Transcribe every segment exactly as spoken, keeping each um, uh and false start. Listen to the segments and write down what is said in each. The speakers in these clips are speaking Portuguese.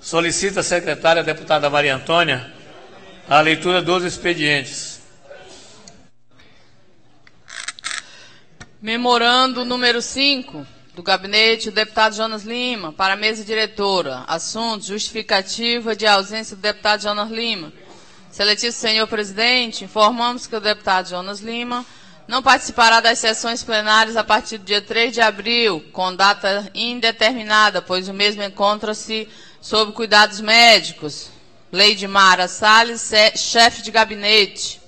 Solicita a secretária, a deputada Maria Antônia, a leitura dos expedientes. Memorando número cinco, do gabinete do deputado Jonas Lima, para a mesa diretora. Assunto: justificativa de ausência do deputado Jonas Lima. Excelentíssimo senhor presidente, informamos que o deputado Jonas Lima não participará das sessões plenárias a partir do dia três de abril, com data indeterminada, pois o mesmo encontra-se sob cuidados médicos. Leidmara Salles, chefe de gabinete.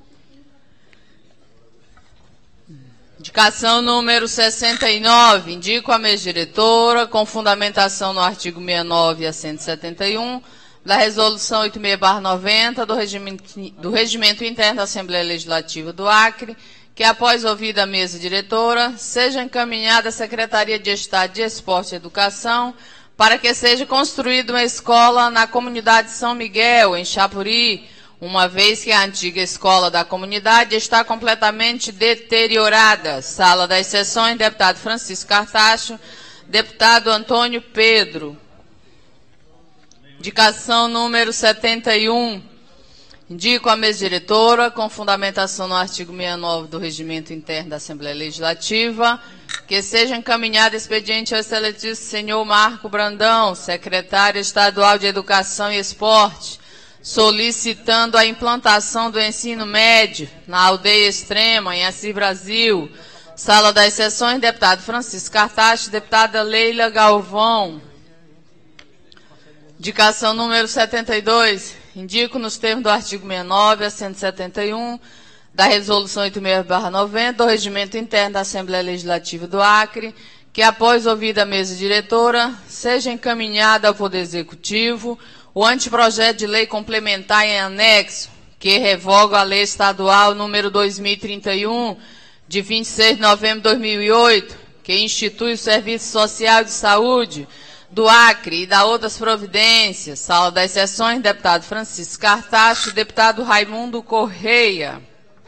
Indicação número sessenta e nove. Indico a mesa diretora, com fundamentação no artigo sessenta e nove a cento e setenta e um, da Resolução oitenta e seis barra noventa do regimento, do regimento interno da Assembleia Legislativa do Acre, que após ouvida a mesa diretora, seja encaminhada à Secretaria de Estado de Esporte e Educação para que seja construída uma escola na comunidade São Miguel, em Chapuri, uma vez que a antiga escola da comunidade está completamente deteriorada. Sala das Sessões, deputado Francisco Cartacho, deputado Antônio Pedro. Indicação número setenta e um. Indico a mesa diretora, com fundamentação no artigo sessenta e nove do Regimento Interno da Assembleia Legislativa, que seja encaminhado expediente ao excelentíssimo senhor Marco Brandão, secretário estadual de Educação e Esporte, solicitando a implantação do ensino médio na Aldeia Extrema, em Assis Brasil. Sala das Sessões, deputado Francisco Cartacho, deputada Leila Galvão. Indicação número setenta e dois. Indico nos termos do artigo sessenta e nove a cento e setenta e um da Resolução oitenta e seis barra noventa do Regimento Interno da Assembleia Legislativa do Acre, que após ouvida a mesa diretora, seja encaminhada ao Poder Executivo o anteprojeto de lei complementar em anexo, que revoga a Lei Estadual número dois mil e trinta e um, de vinte e seis de novembro de dois mil e oito, que institui o Serviço Social de Saúde do Acre e da outras providências. Sala das Sessões, deputado Francisco Cartacho, deputado Raimundo Correia.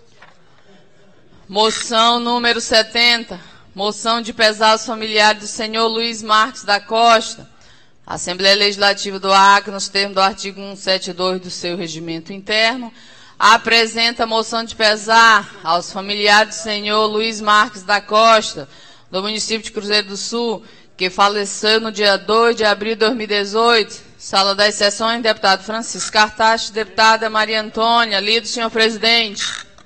Moção número setenta, moção de pesar aos familiares do senhor Luiz Marques da Costa. A Assembleia Legislativa do Acre, nos termos do artigo cento e setenta e dois do seu regimento interno, apresenta moção de pesar aos familiares do senhor Luiz Marques da Costa, do município de Cruzeiro do Sul, que faleceu no dia dois de abril de dois mil e dezoito. Sala das Sessões, deputado Francisco Cartacho, deputada Maria Antônia. Lido, senhor presidente.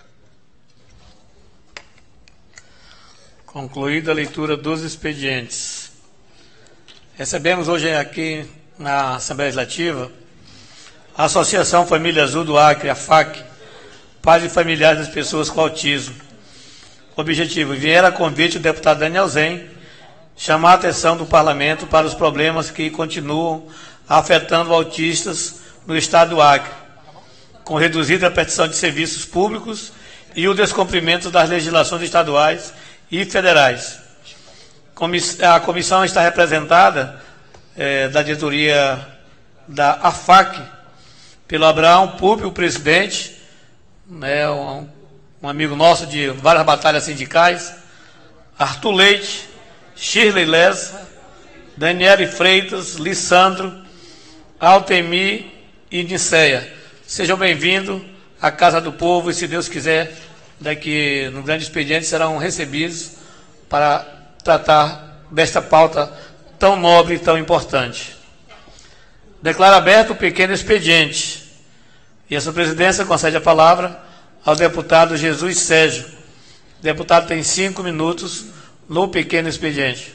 Concluída a leitura dos expedientes. Recebemos hoje aqui na Assembleia Legislativa a Associação Família Azul do Acre, a FAC, pais e familiares das pessoas com autismo. Objetivo: vier a convite do deputado Daniel Zen chamar a atenção do Parlamento para os problemas que continuam afetando autistas no estado do Acre, com reduzida petição de serviços públicos e o descumprimento das legislações estaduais e federais. A comissão está representada é, da diretoria da AFAC pelo Abraão Públio, o presidente, né, um, um amigo nosso de várias batalhas sindicais, Arthur Leite, Shirley Lessa, Daniele Freitas, Lissandro, Altemir e Niceia. Sejam bem-vindos à Casa do Povo e, se Deus quiser, daqui no grande expediente serão recebidos para tratar desta pauta tão nobre e tão importante. Declaro aberto o pequeno expediente. E a sua presidência concede a palavra ao deputado Jesus Sérgio. O deputado tem cinco minutos no pequeno expediente.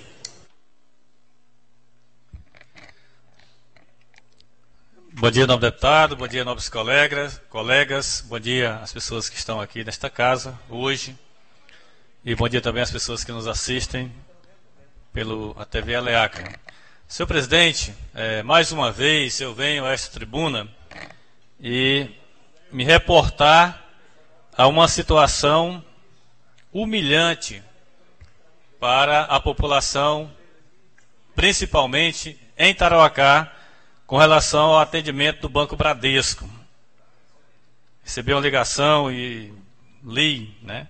Bom dia, nobre deputado, bom dia, nobres colegas, colegas, bom dia às pessoas que estão aqui nesta casa hoje e bom dia também às pessoas que nos assistem pelo a T V Aleacre. Senhor presidente, é, mais uma vez eu venho a esta tribuna e me reportar a uma situação humilhante para a população, principalmente em Tarauacá, com relação ao atendimento do Banco Bradesco. Recebi uma ligação e li, né?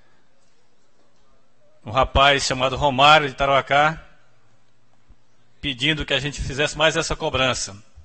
Um rapaz chamado Romário de Tarauacá pedindo que a gente fizesse mais essa cobrança.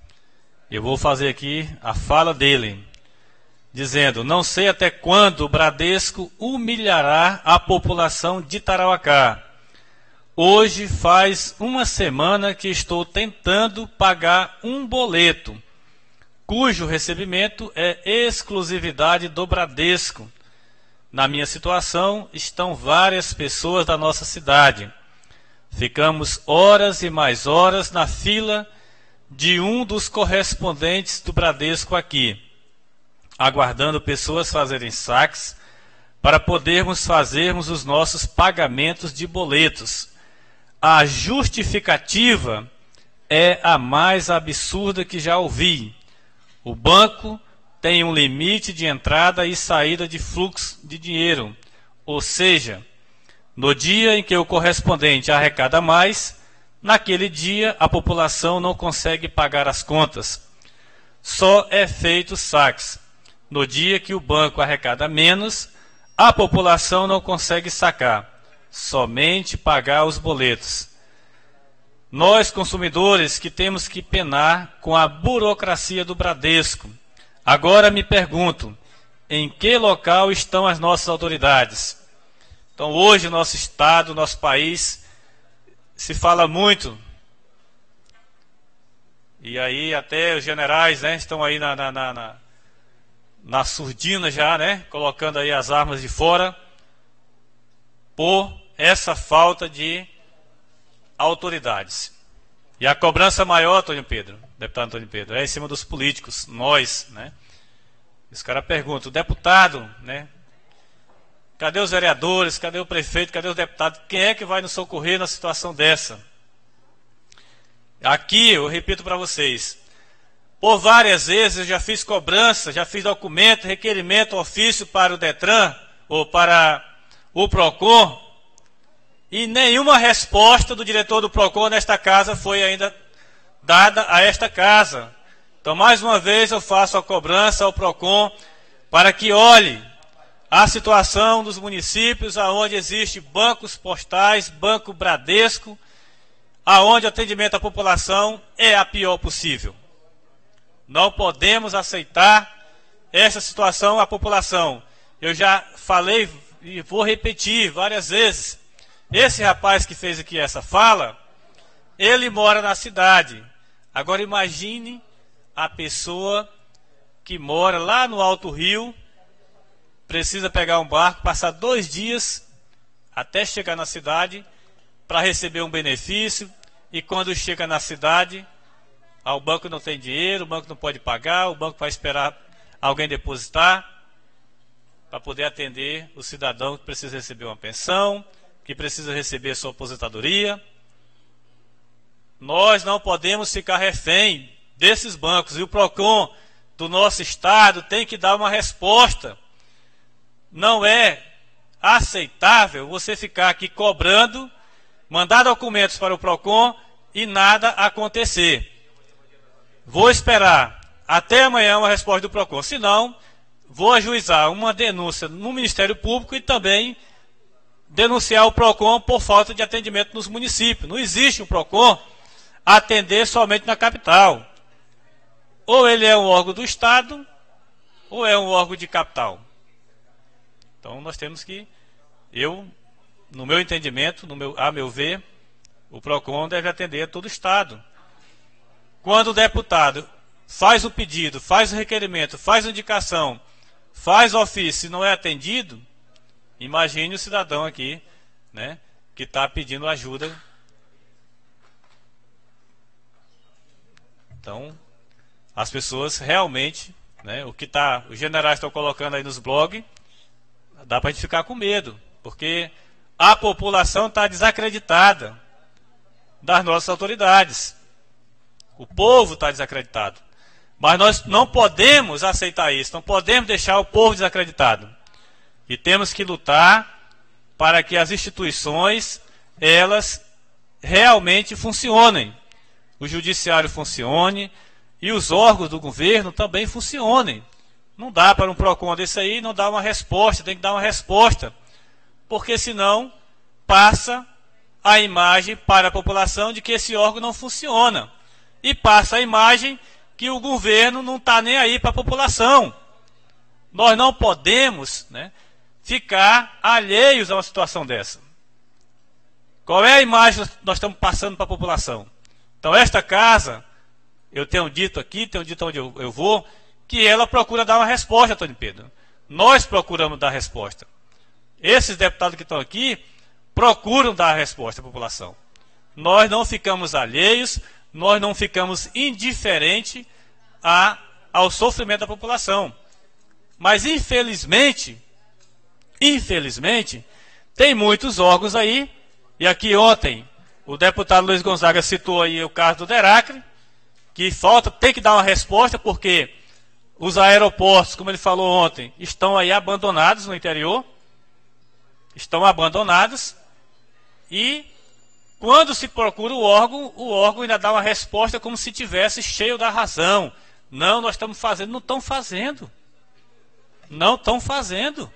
Eu vou fazer aqui a fala dele, dizendo: não sei até quando o Bradesco humilhará a população de Tarauacá. Hoje faz uma semana que estou tentando pagar um boleto, cujo recebimento é exclusividade do Bradesco. Na minha situação estão várias pessoas da nossa cidade. Ficamos horas e mais horas na fila de um dos correspondentes do Bradesco aqui, aguardando pessoas fazerem saques para podermos fazermos os nossos pagamentos de boletos. A justificativa é a mais absurda que já ouvi. O banco tem um limite de entrada e saída de fluxo de dinheiro, ou seja, no dia em que o correspondente arrecada mais, naquele dia a população não consegue pagar as contas. Só é feito saques. No dia que o banco arrecada menos, a população não consegue sacar, somente pagar os boletos. Nós, consumidores, que temos que penar com a burocracia do Bradesco. Agora me pergunto, em que local estão as nossas autoridades? Então, hoje, nosso estado, nosso país, se fala muito, e aí até os generais, né, estão aí na, na, na, na, na surdina já, né, colocando aí as armas de fora, por essa falta de autoridades. E a cobrança maior, Antônio Pedro, deputado Antônio Pedro, é em cima dos políticos, nós, né? Os caras perguntam, o deputado, né? Cadê os vereadores, cadê o prefeito, cadê os deputados? Quem é que vai nos socorrer na situação dessa? Aqui, eu repito para vocês, por várias vezes eu já fiz cobrança, já fiz documento, requerimento, ofício para o Detran, ou para o Procon, e nenhuma resposta do diretor do Procon nesta casa foi ainda dada a esta casa. Então, mais uma vez, eu faço a cobrança ao Procon para que olhe a situação dos municípios onde existe bancos postais, Banco Bradesco, aonde o atendimento à população é a pior possível. Não podemos aceitar essa situação à população. Eu já falei e vou repetir várias vezes. Esse rapaz que fez aqui essa fala, ele mora na cidade. Agora imagine a pessoa que mora lá no Alto Rio, precisa pegar um barco, passar dois dias até chegar na cidade para receber um benefício, e quando chega na cidade, ah, o banco não tem dinheiro, o banco não pode pagar, o banco vai esperar alguém depositar para poder atender o cidadão que precisa receber uma pensão, que precisa receber sua aposentadoria. Nós não podemos ficar refém desses bancos, e o Procon do nosso estado tem que dar uma resposta. Não é aceitável você ficar aqui cobrando, mandar documentos para o Procon e nada acontecer. Vou esperar até amanhã uma resposta do Procon, senão vou ajuizar uma denúncia no Ministério Público e também denunciar o Procon por falta de atendimento nos municípios. Não existe um Procon atender somente na capital. Ou ele é um órgão do Estado, ou é um órgão de capital. Então nós temos que, eu, no meu entendimento, no meu, a meu ver, o Procon deve atender todo o Estado. Quando o deputado faz o pedido, faz o requerimento, faz a indicação, faz o ofício e não é atendido, imagine o cidadão aqui, né, que está pedindo ajuda. Então, as pessoas realmente, né, o que tá, os generais estão colocando aí nos blogs, dá para a gente ficar com medo, porque a população está desacreditada das nossas autoridades. O povo está desacreditado. Mas nós não podemos aceitar isso, não podemos deixar o povo desacreditado. E temos que lutar para que as instituições, elas realmente funcionem. O judiciário funcione e os órgãos do governo também funcionem. Não dá para um Procon desse aí não dar uma resposta, tem que dar uma resposta. Porque senão passa a imagem para a população de que esse órgão não funciona. E passa a imagem que o governo não está nem aí para a população. Nós não podemos, né, ficar alheios a uma situação dessa. Qual é a imagem que nós estamos passando para a população? Então, esta casa, eu tenho dito aqui, tenho dito onde eu, eu vou, que ela procura dar uma resposta, Antônio Pedro. Nós procuramos dar resposta. Esses deputados que estão aqui procuram dar a resposta à população. Nós não ficamos alheios, nós não ficamos indiferentes a, ao sofrimento da população. Mas, infelizmente, infelizmente, tem muitos órgãos aí, e aqui ontem o deputado Luiz Gonzaga citou aí o caso do DERACRE, que falta, tem que dar uma resposta, porque os aeroportos, como ele falou ontem, estão aí abandonados no interior, estão abandonados, e quando se procura o órgão, o órgão ainda dá uma resposta como se tivesse cheio da razão. Não, nós estamos fazendo, não estão fazendo. Não estão fazendo.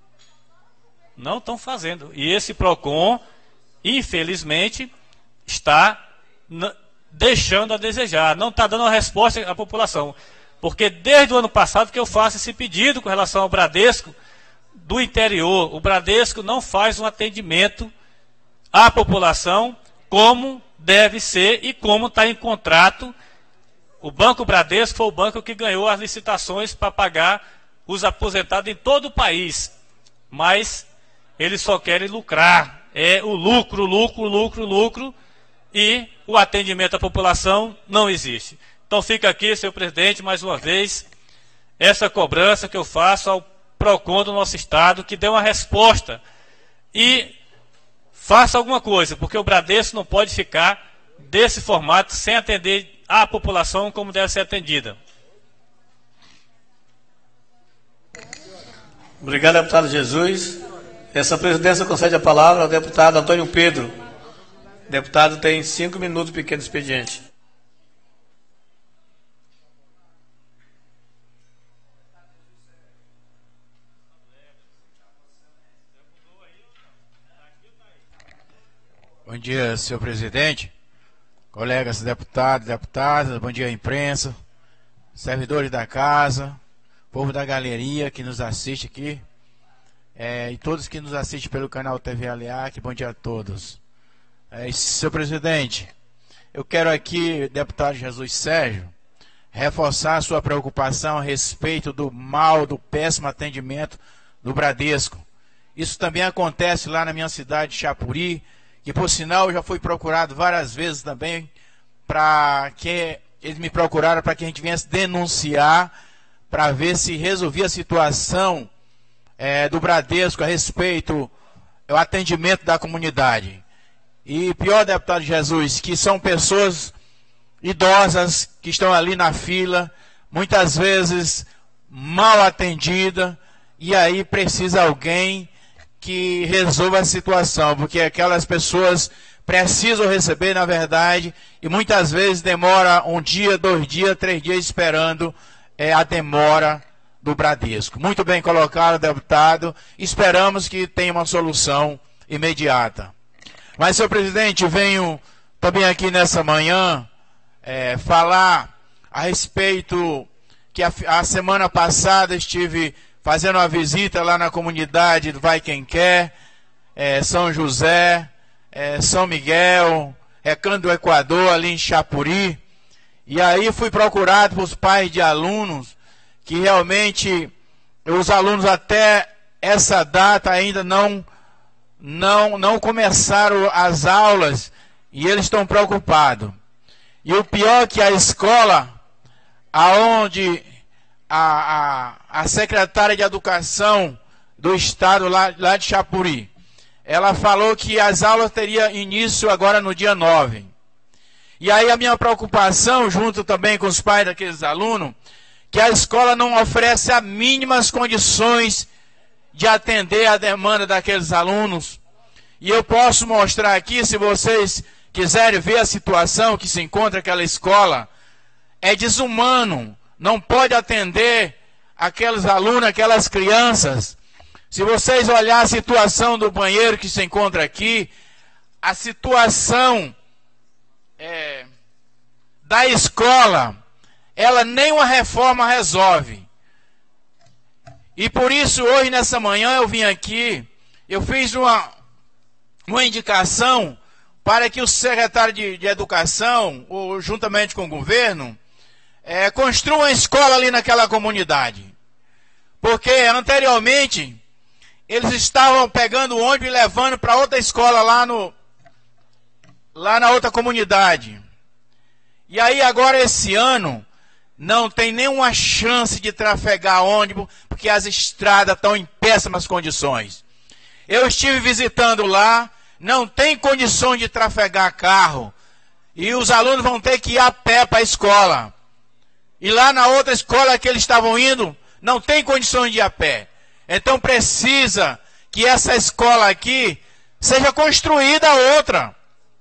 Não estão fazendo. E esse PROCON, infelizmente, está deixando a desejar. Não está dando uma resposta à população. Porque desde o ano passado que eu faço esse pedido com relação ao Bradesco do interior. O Bradesco não faz um atendimento à população como deve ser e como está em contrato. O Banco Bradesco foi o banco que ganhou as licitações para pagar os aposentados em todo o país. Mas eles só querem lucrar. É o lucro, lucro, lucro, lucro. E o atendimento à população não existe. Então fica aqui, senhor presidente, mais uma vez, essa cobrança que eu faço ao PROCON do nosso estado, que dê uma resposta e faça alguma coisa, porque o Bradesco não pode ficar desse formato sem atender a população como deve ser atendida. Obrigado, deputado Jesus. Essa presidência concede a palavra ao deputado Antônio Pedro. O deputado tem cinco minutos, pequeno expediente. Bom dia, senhor presidente, colegas deputados, deputadas, bom dia, imprensa, servidores da casa, povo da galeria que nos assiste aqui, é, e todos que nos assistem pelo canal T V Aliac, bom dia a todos. É, senhor presidente, eu quero aqui, deputado Jesus Sérgio, reforçar a sua preocupação a respeito do mal, do péssimo atendimento do Bradesco. Isso também acontece lá na minha cidade, Chapuri, que por sinal já fui procurado várias vezes também, para que eles me procuraram para que a gente viesse denunciar, para ver se resolvia a situação é, do Bradesco a respeito do atendimento da comunidade. E pior, deputado Jesus, que são pessoas idosas que estão ali na fila, muitas vezes mal atendida, e aí precisa alguém que resolva a situação, porque aquelas pessoas precisam receber, na verdade, e muitas vezes demora um dia, dois dias, três dias esperando é, a demora do Bradesco. Muito bem colocado, deputado. Esperamos que tenha uma solução imediata. Mas, senhor presidente, venho também aqui nessa manhã é, falar a respeito que a, a semana passada estive fazendo uma visita lá na comunidade do Vai Quem Quer, é, São José, é, São Miguel, Recanto do Equador, ali em Chapuri. E aí fui procurado por pais de alunos, que realmente os alunos até essa data ainda não, não, não começaram as aulas, e eles estão preocupados. E o pior é que a escola, aonde A, a, a secretária de Educação do Estado lá, lá de Chapuri, ela falou que as aulas teriam início agora no dia nove. E aí a minha preocupação, junto também com os pais daqueles alunos, que a escola não oferece as mínimas condições de atender a demanda daqueles alunos. E eu posso mostrar aqui, se vocês quiserem ver a situação que se encontra aquela escola, é desumano. Não pode atender aqueles alunos, aquelas crianças. Se vocês olharem a situação do banheiro que se encontra aqui, a situação é, da escola ela nem uma reforma resolve. E por isso, hoje, nessa manhã, eu vim aqui, eu fiz uma, uma indicação para que o secretário de, de Educação, ou, juntamente com o governo, é, construa uma escola ali naquela comunidade. Porque, anteriormente, eles estavam pegando o ônibus e levando para outra escola lá, no, lá na outra comunidade. E aí, agora, esse ano, não tem nenhuma chance de trafegar ônibus, porque as estradas estão em péssimas condições. Eu estive visitando lá, não tem condições de trafegar carro, e os alunos vão ter que ir a pé para a escola. E lá na outra escola que eles estavam indo, não tem condições de ir a pé. Então precisa que essa escola aqui seja construída outra.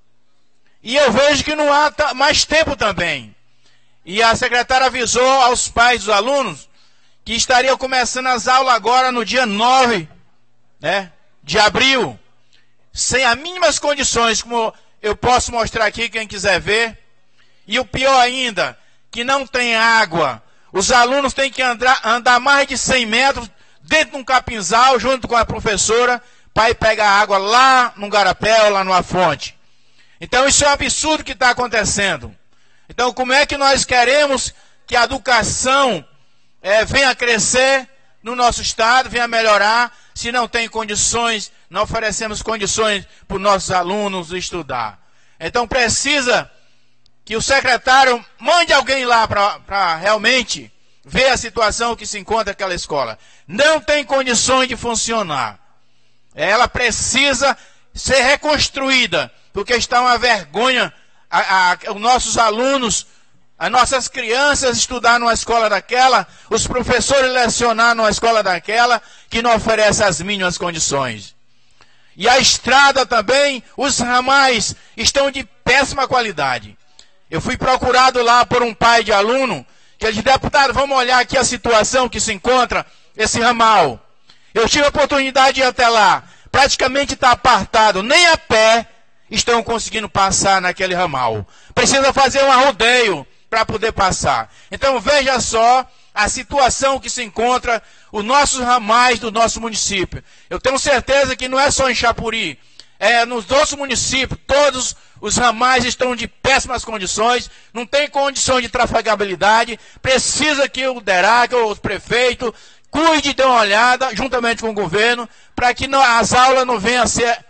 E eu vejo que não há mais tempo também. E a secretária avisou aos pais dos alunos que estariam começando as aulas agora no dia nove, né, de abril, sem as mínimas condições, como eu posso mostrar aqui, quem quiser ver. E o pior ainda, que não tem água. Os alunos têm que andar, andar mais de cem metros dentro de um capinzal, junto com a professora, para ir pegar água lá no garapé ou lá numa fonte. Então isso é um absurdo que está acontecendo. Então, como é que nós queremos que a educação é, venha crescer no nosso estado, venha melhorar, se não tem condições, não oferecemos condições para os nossos alunos estudar? Então, precisa que o secretário mande alguém lá para realmente ver a situação que se encontra aquela escola. Não tem condições de funcionar. Ela precisa ser reconstruída, porque está uma vergonha A, a, os nossos alunos, as nossas crianças estudar numa escola daquela, os professores lecionar numa escola daquela, que não oferece as mínimas condições. E a estrada também, os ramais estão de péssima qualidade. Eu fui procurado lá por um pai de aluno, que ele disse: deputado, vamos olhar aqui a situação que se encontra esse ramal. Eu tive a oportunidade de ir até lá, praticamente está apartado, nem a pé estão conseguindo passar naquele ramal. Precisa fazer um arrodeio para poder passar. Então veja só a situação que se encontra os nossos ramais do nosso município. Eu tenho certeza que não é só em Chapuri, é nos nossos municípios, todos os ramais estão de péssimas condições, não tem condição de trafegabilidade. Precisa que o DERAC, o prefeito, cuide e dê uma olhada, juntamente com o governo, para que não, as aulas não venham a ser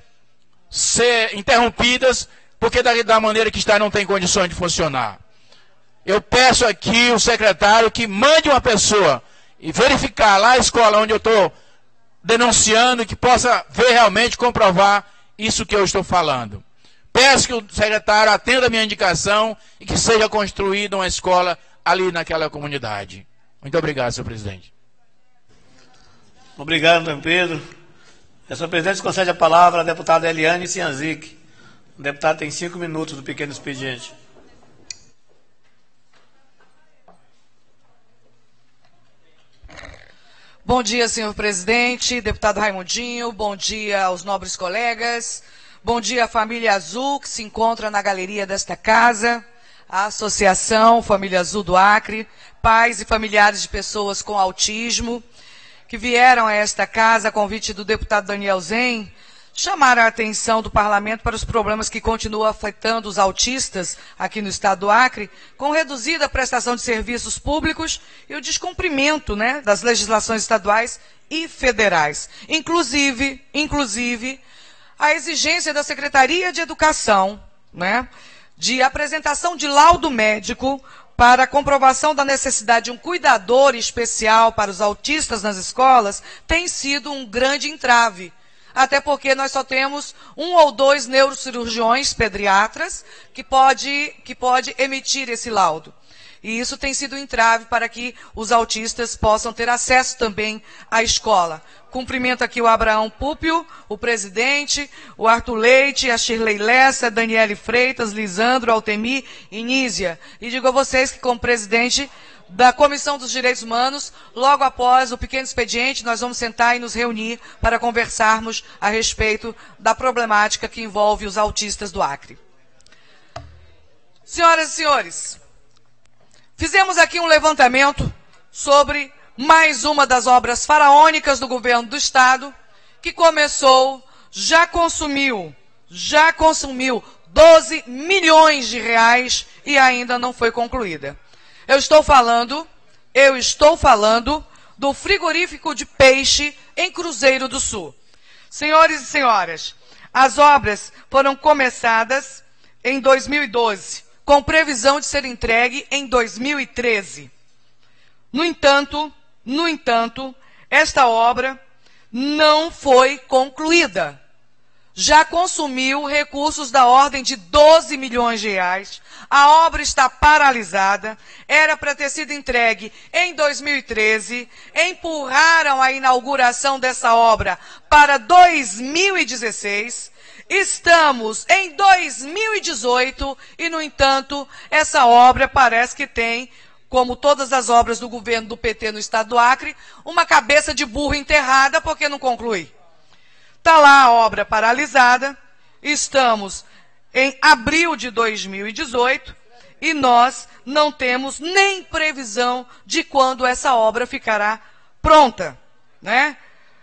ser interrompidas, porque da, da maneira que está não tem condições de funcionar. Eu peço aqui o secretário que mande uma pessoa e verificar lá a escola onde eu estou denunciando, que possa ver realmente, comprovar isso que eu estou falando. Peço que o secretário atenda a minha indicação e que seja construída uma escola ali naquela comunidade. Muito obrigado, senhor presidente. Obrigado, Dom Pedro. Senhor presidente, concede a palavra à deputada Eliane Cianzic. O deputado tem cinco minutos do pequeno expediente. Bom dia, senhor presidente, deputado Raimundinho, bom dia aos nobres colegas, bom dia à família Azul, que se encontra na galeria desta casa, a Associação Família Azul do Acre, pais e familiares de pessoas com autismo, que vieram a esta casa a convite do deputado Daniel Zen, chamaram a atenção do parlamento para os problemas que continuam afetando os autistas aqui no estado do Acre, com reduzida prestação de serviços públicos e o descumprimento, né, das legislações estaduais e federais. Inclusive, inclusive, a exigência da Secretaria de Educação, né, de apresentação de laudo médico para a comprovação da necessidade de um cuidador especial para os autistas nas escolas, tem sido um grande entrave. Até porque nós só temos um ou dois neurocirurgiões pediatras que pode, que pode emitir esse laudo. E isso tem sido um entrave para que os autistas possam ter acesso também à escola. Cumprimento aqui o Abraão Púpio, o presidente, o Arthur Leite, a Shirley Lessa, Daniele Freitas, Lisandro, Altemir e Nízia. E digo a vocês que, como presidente da Comissão dos Direitos Humanos, logo após o pequeno expediente, nós vamos sentar e nos reunir para conversarmos a respeito da problemática que envolve os autistas do Acre. Senhoras e senhores, Fizemos aqui um levantamento sobre mais uma das obras faraônicas do governo do Estado, que começou, já consumiu, já consumiu doze milhões de reais e ainda não foi concluída. Eu estou falando, eu estou falando do frigorífico de peixe em Cruzeiro do Sul. Senhores e senhoras, as obras foram começadas em dois mil e doze, com previsão de ser entregue em dois mil e treze. No entanto, no entanto, esta obra não foi concluída. Já consumiu recursos da ordem de doze milhões de reais. A obra está paralisada. Era para ter sido entregue em dois mil e treze. Empurraram a inauguração dessa obra para dois mil e dezesseis. Estamos em dois mil e dezoito e, no entanto, essa obra parece que tem, como todas as obras do governo do P T no estado do Acre, uma cabeça de burro enterrada porque não conclui. Está lá a obra paralisada, estamos em abril de dois mil e dezoito e nós não temos nem previsão de quando essa obra ficará pronta, né?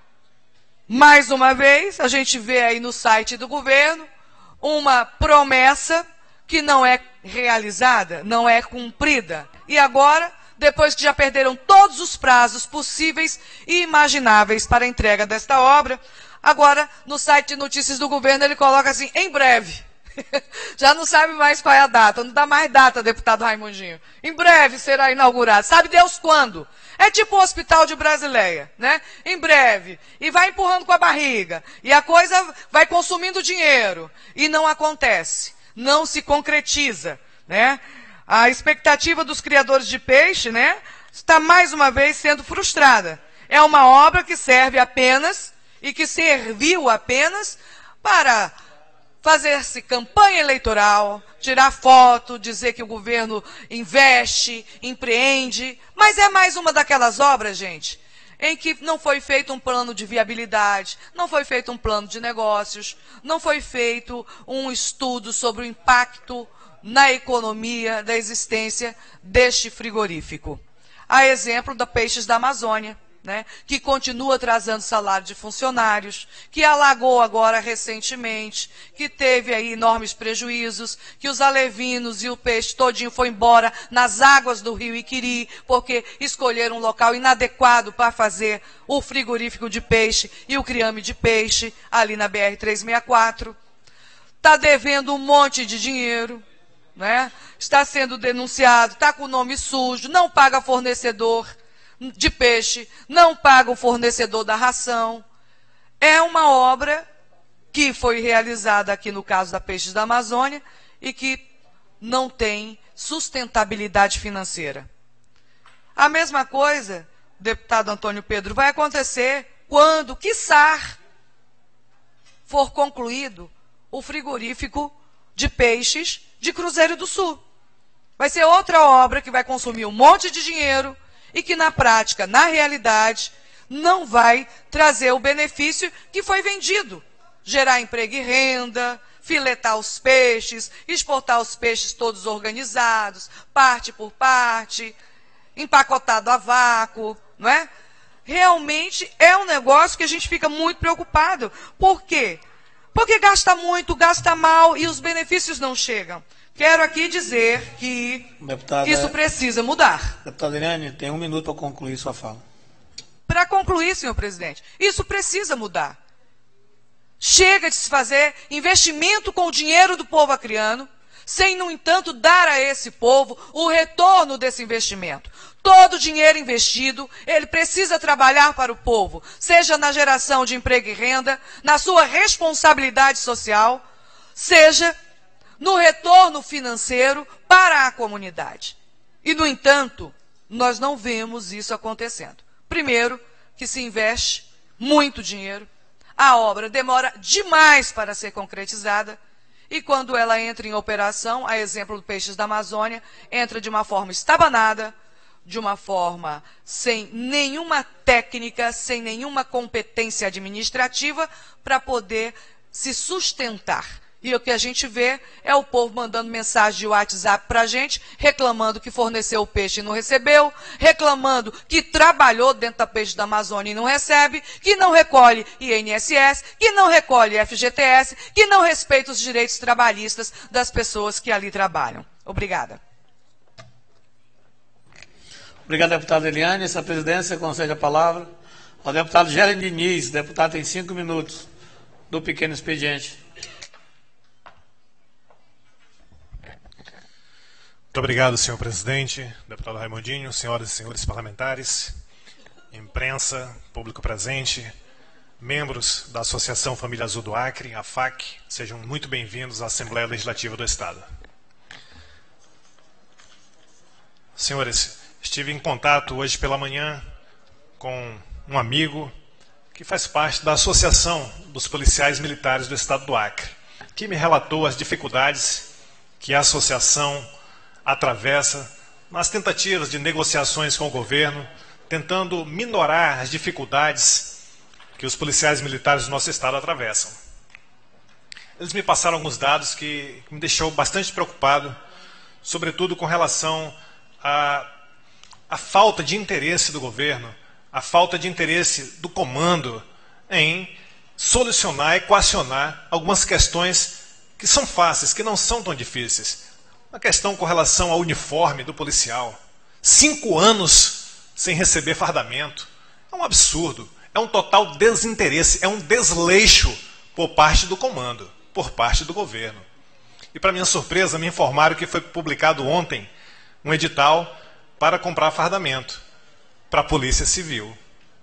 Mais uma vez, a gente vê aí no site do governo uma promessa que não é realizada, não é cumprida. E agora, depois que já perderam todos os prazos possíveis e imagináveis para a entrega desta obra, agora, no site de notícias do governo, ele coloca assim, em breve. Já não sabe mais qual é a data, não dá mais data, deputado Raimundinho. Em breve será inaugurado. Sabe Deus quando? É tipo o Hospital de Brasileia, né? Em breve. E vai empurrando com a barriga. E a coisa vai consumindo dinheiro. E não acontece. Não se concretiza, né? A expectativa dos criadores de peixe, né, está mais uma vez sendo frustrada. É uma obra que serve apenas e que serviu apenas para fazer-se campanha eleitoral, tirar foto, dizer que o governo investe, empreende, mas é mais uma daquelas obras, gente, em que não foi feito um plano de viabilidade, não foi feito um plano de negócios, não foi feito um estudo sobre o impacto na economia da existência deste frigorífico. A exemplo da Peixes da Amazônia, né, que continua atrasando salário de funcionários, que alagou agora recentemente, que teve aí enormes prejuízos, que os alevinos e o peixe todinho foi embora nas águas do rio Iquiri, porque escolheram um local inadequado para fazer o frigorífico de peixe e o criame de peixe ali na B R trezentos e sessenta e quatro. Está devendo um monte de dinheiro, né? Está sendo denunciado, está com o nome sujo, não paga fornecedor de peixe, não paga o fornecedor da ração. É uma obra que foi realizada aqui no caso da Peixes da Amazônia e que não tem sustentabilidade financeira. A mesma coisa, deputado Antônio Pedro, vai acontecer quando, quiçá, for concluído o frigorífico de peixes de Cruzeiro do Sul. Vai ser outra obra que vai consumir um monte de dinheiro e que na prática, na realidade, não vai trazer o benefício que foi vendido. Gerar emprego e renda, filetar os peixes, exportar os peixes todos organizados, parte por parte, empacotado a vácuo, não é? Realmente é um negócio que a gente fica muito preocupado. Por quê? Porque gasta muito, gasta mal e os benefícios não chegam. Quero aqui dizer que Deputada, isso precisa mudar. Deputada Irene, tem um minuto para concluir sua fala. Para concluir, senhor presidente, isso precisa mudar. Chega de se fazer investimento com o dinheiro do povo acreano, sem, no entanto, dar a esse povo o retorno desse investimento. Todo o dinheiro investido, ele precisa trabalhar para o povo, seja na geração de emprego e renda, na sua responsabilidade social, seja no retorno financeiro para a comunidade. E, no entanto, nós não vemos isso acontecendo. Primeiro, que se investe muito dinheiro, a obra demora demais para ser concretizada, e quando ela entra em operação, a exemplo do Peixes da Amazônia, entra de uma forma estabanada, de uma forma sem nenhuma técnica, sem nenhuma competência administrativa, para poder se sustentar. E o que a gente vê é o povo mandando mensagem de WhatsApp para a gente, reclamando que forneceu o peixe e não recebeu, reclamando que trabalhou dentro da peixe da Amazônia e não recebe, que não recolhe I N S S, que não recolhe F G T S, que não respeita os direitos trabalhistas das pessoas que ali trabalham. Obrigada. Obrigado, deputada Eliane. Essa presidência concede a palavra ao deputado Gélio Diniz. Deputado tem cinco minutos do pequeno expediente. Muito obrigado, senhor presidente, deputado Raimundinho, senhoras e senhores parlamentares, imprensa, público presente, membros da Associação Família Azul do Acre, a F A C, sejam muito bem-vindos à Assembleia Legislativa do Estado. Senhores, estive em contato hoje pela manhã com um amigo que faz parte da Associação dos Policiais Militares do Estado do Acre, que me relatou as dificuldades que a associação atravessa nas tentativas de negociações com o governo, tentando minorar as dificuldades que os policiais militares do nosso estado atravessam. Eles me passaram alguns dados que me deixou bastante preocupado, sobretudo com relação à, à falta de interesse do governo, a falta de interesse do comando em solucionar, equacionar algumas questões que são fáceis, que não são tão difíceis. Uma questão com relação ao uniforme do policial. Cinco anos sem receber fardamento. É um absurdo. É um total desinteresse. É um desleixo por parte do comando, por parte do governo. E, para minha surpresa, me informaram que foi publicado ontem um edital para comprar fardamento para a Polícia Civil.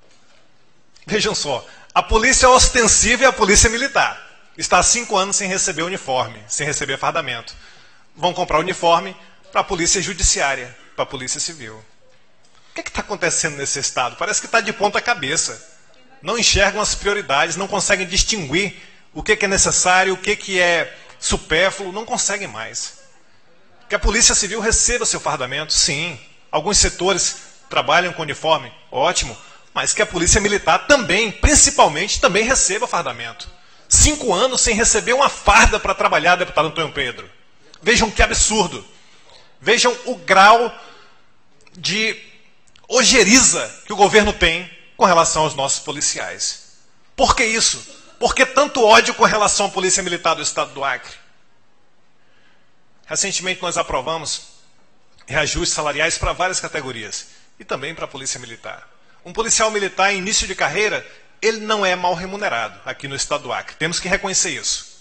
Vejam só, a polícia ostensiva é a Polícia Militar. Está há cinco anos sem receber uniforme, sem receber fardamento. Vão comprar uniforme para a Polícia Judiciária, para a Polícia Civil. O que é que está acontecendo nesse estado? Parece que está de ponta cabeça. Não enxergam as prioridades, não conseguem distinguir o que, que é necessário, o que, que é supérfluo, não conseguem mais. Que a Polícia Civil receba seu fardamento, sim. Alguns setores trabalham com uniforme, ótimo. Mas que a Polícia Militar também, principalmente, também receba fardamento. Cinco anos sem receber uma farda para trabalhar, deputado Antônio Pedro. Vejam que absurdo. Vejam o grau de ojeriza que o governo tem com relação aos nossos policiais. Por que isso? Por que tanto ódio com relação à Polícia Militar do Estado do Acre? Recentemente nós aprovamos reajustes salariais para várias categorias e também para a Polícia Militar. Um policial militar em início de carreira, ele não é mal remunerado aqui no Estado do Acre. Temos que reconhecer isso.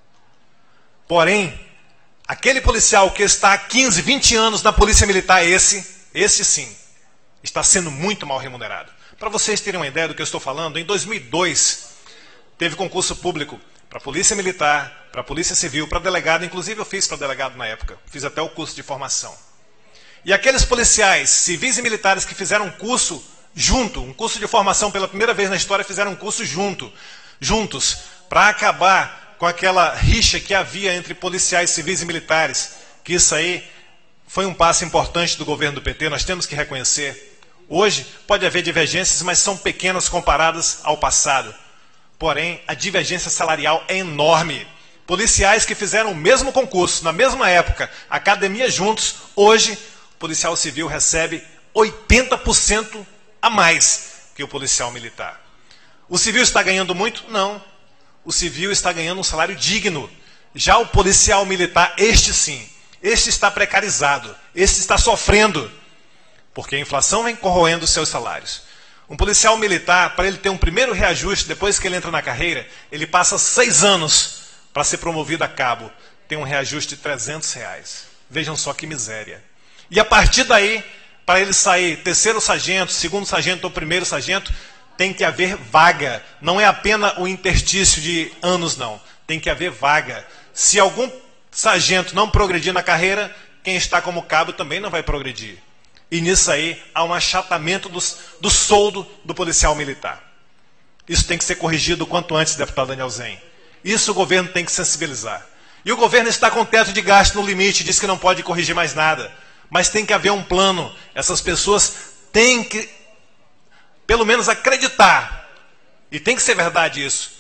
Porém, aquele policial que está há quinze, vinte anos na Polícia Militar, esse, esse sim, está sendo muito mal remunerado. Para vocês terem uma ideia do que eu estou falando, em dois mil e dois, teve concurso público para a Polícia Militar, para a Polícia Civil, para delegado, inclusive eu fiz para delegado na época, fiz até o curso de formação. E aqueles policiais civis e militares que fizeram um curso junto, um curso de formação pela primeira vez na história, fizeram um curso junto, juntos, para acabar com aquela rixa que havia entre policiais civis e militares, que isso aí foi um passo importante do governo do P T, nós temos que reconhecer. Hoje pode haver divergências, mas são pequenas comparadas ao passado. Porém, a divergência salarial é enorme. Policiais que fizeram o mesmo concurso, na mesma época, academia juntos, hoje o policial civil recebe oitenta por cento a mais que o policial militar. O civil está ganhando muito? Não. O civil está ganhando um salário digno. Já o policial militar, este sim, este está precarizado, este está sofrendo, porque a inflação vem corroendo os seus salários. Um policial militar, para ele ter um primeiro reajuste, depois que ele entra na carreira, ele passa seis anos para ser promovido a cabo. Tem um reajuste de trezentos reais. Vejam só que miséria. E a partir daí, para ele sair terceiro sargento, segundo sargento ou primeiro sargento, tem que haver vaga. Não é apenas o interstício de anos, não. Tem que haver vaga. Se algum sargento não progredir na carreira, quem está como cabo também não vai progredir. E nisso aí há um achatamento do, do soldo do policial militar. Isso tem que ser corrigido o quanto antes, deputado Daniel Zen. Isso o governo tem que sensibilizar. E o governo está com teto de gasto no limite, diz que não pode corrigir mais nada. Mas tem que haver um plano. Essas pessoas têm que, pelo menos, acreditar. E tem que ser verdade isso.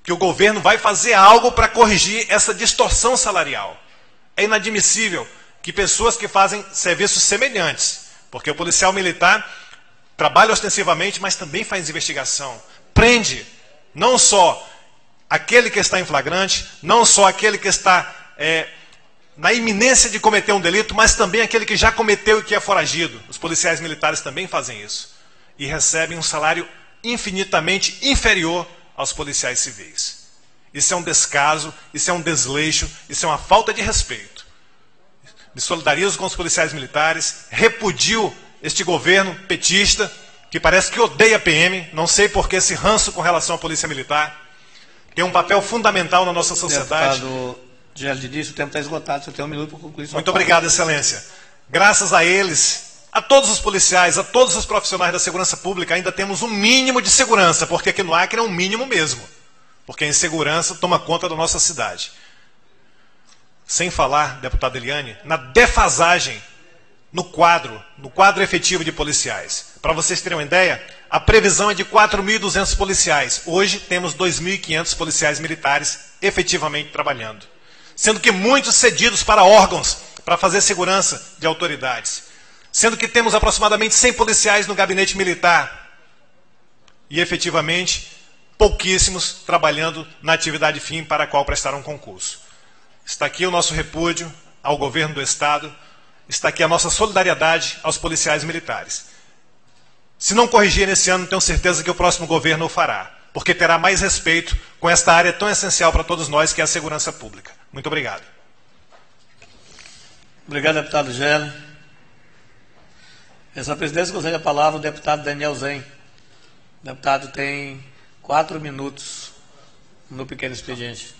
que o governo vai fazer algo para corrigir essa distorção salarial. É inadmissível que pessoas que fazem serviços semelhantes, porque o policial militar trabalha ostensivamente, mas também faz investigação, prende não só aquele que está em flagrante, não só aquele que está é, na iminência de cometer um delito, mas também aquele que já cometeu e que é foragido. Os policiais militares também fazem isso. E recebem um salário infinitamente inferior aos policiais civis. Isso é um descaso, isso é um desleixo, isso é uma falta de respeito. Me solidarizo com os policiais militares, repudio este governo petista, que parece que odeia a P M, não sei por que esse ranço com relação à polícia militar. Tem um papel fundamental na nossa sociedade. Deputado Gélio de Diniz, o tempo está esgotado, você tem um minuto para concluir sua Muito fala. obrigado, Excelência. Graças a eles, a todos os policiais, a todos os profissionais da segurança pública, ainda temos um mínimo de segurança, porque aqui no Acre é um mínimo mesmo. Porque a insegurança toma conta da nossa cidade. Sem falar, deputada Eliane, na defasagem no quadro, no quadro efetivo de policiais. Para vocês terem uma ideia, a previsão é de quatro mil e duzentos policiais. Hoje temos dois mil e quinhentos policiais militares efetivamente trabalhando. Sendo que muitos cedidos para órgãos, para fazer segurança de autoridades. Sendo que temos aproximadamente cem policiais no gabinete militar. E efetivamente, pouquíssimos trabalhando na atividade fim para a qual prestaram concurso. Está aqui o nosso repúdio ao governo do Estado, está aqui a nossa solidariedade aos policiais militares. Se não corrigir nesse ano, tenho certeza que o próximo governo o fará, porque terá mais respeito com esta área tão essencial para todos nós, que é a segurança pública. Muito obrigado. Obrigado, deputado Gélio. Essa presidência concede a palavra ao deputado Daniel Zen. O deputado tem quatro minutos no pequeno expediente.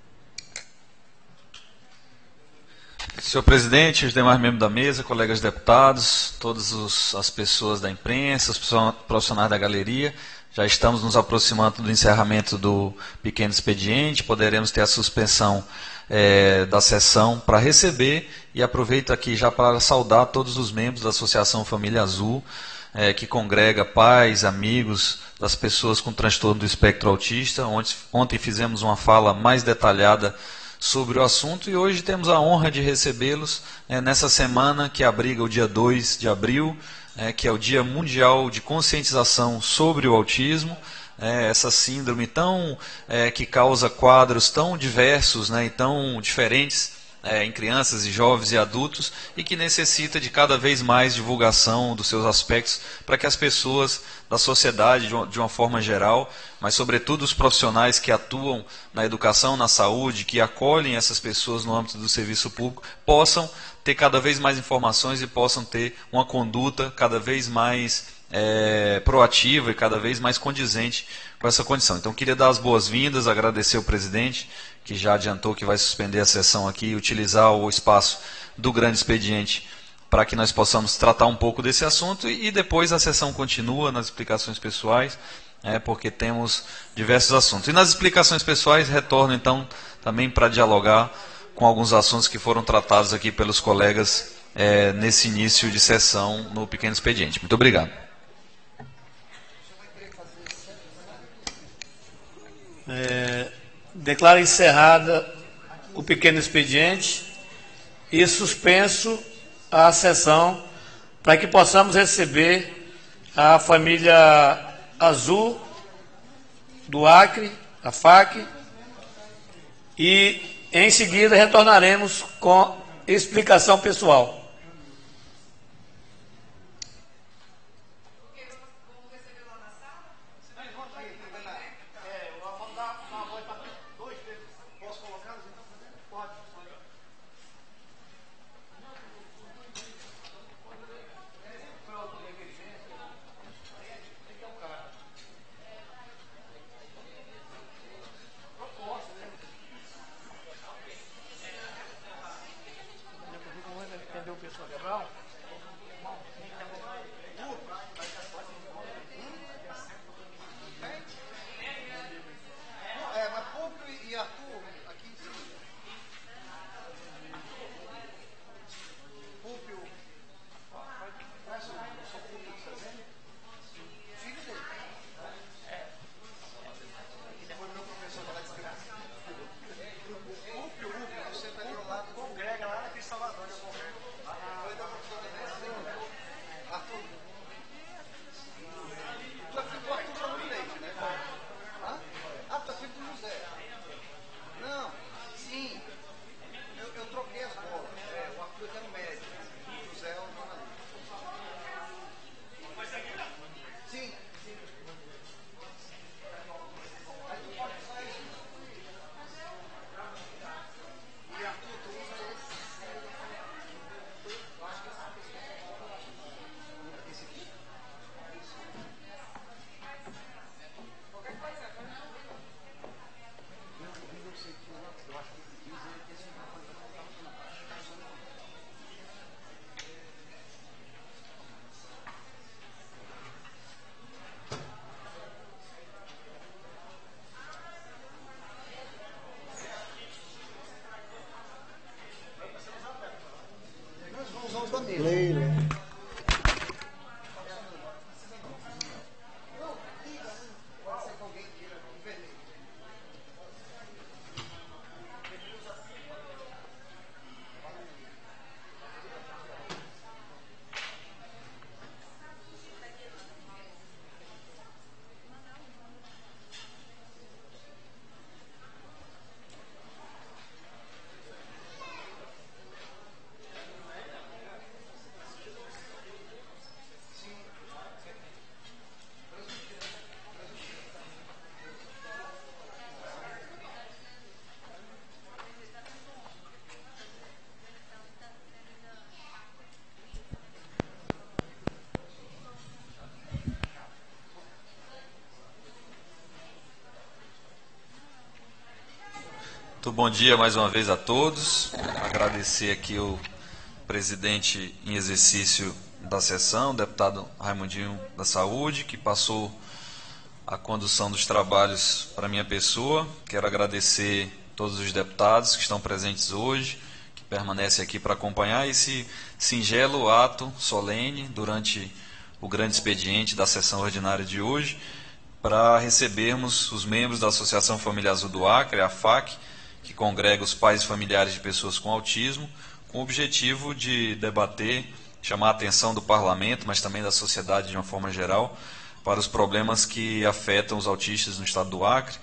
Senhor presidente, os demais membros da mesa, colegas deputados, todas os, as pessoas da imprensa, os profissionais da galeria, já estamos nos aproximando do encerramento do pequeno expediente, poderemos ter a suspensão é, da sessão para receber, e aproveito aqui já para saudar todos os membros da Associação Família Azul, é, que congrega pais, amigos das pessoas com transtorno do espectro autista. Ontem, ontem fizemos uma fala mais detalhada sobre o assunto e hoje temos a honra de recebê-los é, nessa semana que abriga o dia dois de abril, é, que é o Dia Mundial de Conscientização sobre o Autismo, é, essa síndrome tão, é, que causa quadros tão diversos, né, e tão diferentes é, em crianças e jovens e adultos, e que necessita de cada vez mais divulgação dos seus aspectos para que as pessoas da sociedade, de uma, de uma forma geral, mas sobretudo os profissionais que atuam na educação, na saúde, que acolhem essas pessoas no âmbito do serviço público, possam ter cada vez mais informações e possam ter uma conduta cada vez mais é, proativa e cada vez mais condizente com essa condição. Então, queria dar as boas-vindas, agradecer ao presidente, que já adiantou que vai suspender a sessão aqui e utilizar o espaço do grande expediente para que nós possamos tratar um pouco desse assunto, e, e depois a sessão continua nas explicações pessoais, é, porque temos diversos assuntos. E nas explicações pessoais, retorno então também para dialogar com alguns assuntos que foram tratados aqui pelos colegas é, nesse início de sessão no pequeno expediente. Muito obrigado. É, declaro encerrada o pequeno expediente e suspenso a sessão para que possamos receber a família Azul do Acre, a F A C, e em seguida retornaremos com explicação pessoal. Muito bom dia mais uma vez a todos. Agradecer aqui o presidente em exercício da sessão, o deputado Raimundinho da Saúde, que passou a condução dos trabalhos para minha pessoa. Quero agradecer todos os deputados que estão presentes hoje, que permanecem aqui para acompanhar esse singelo ato solene durante o grande expediente da sessão ordinária de hoje, para recebermos os membros da Associação Família Azul do Acre, a FAC, que congrega os pais e familiares de pessoas com autismo, com o objetivo de debater, chamar a atenção do parlamento, mas também da sociedade de uma forma geral, para os problemas que afetam os autistas no estado do Acre,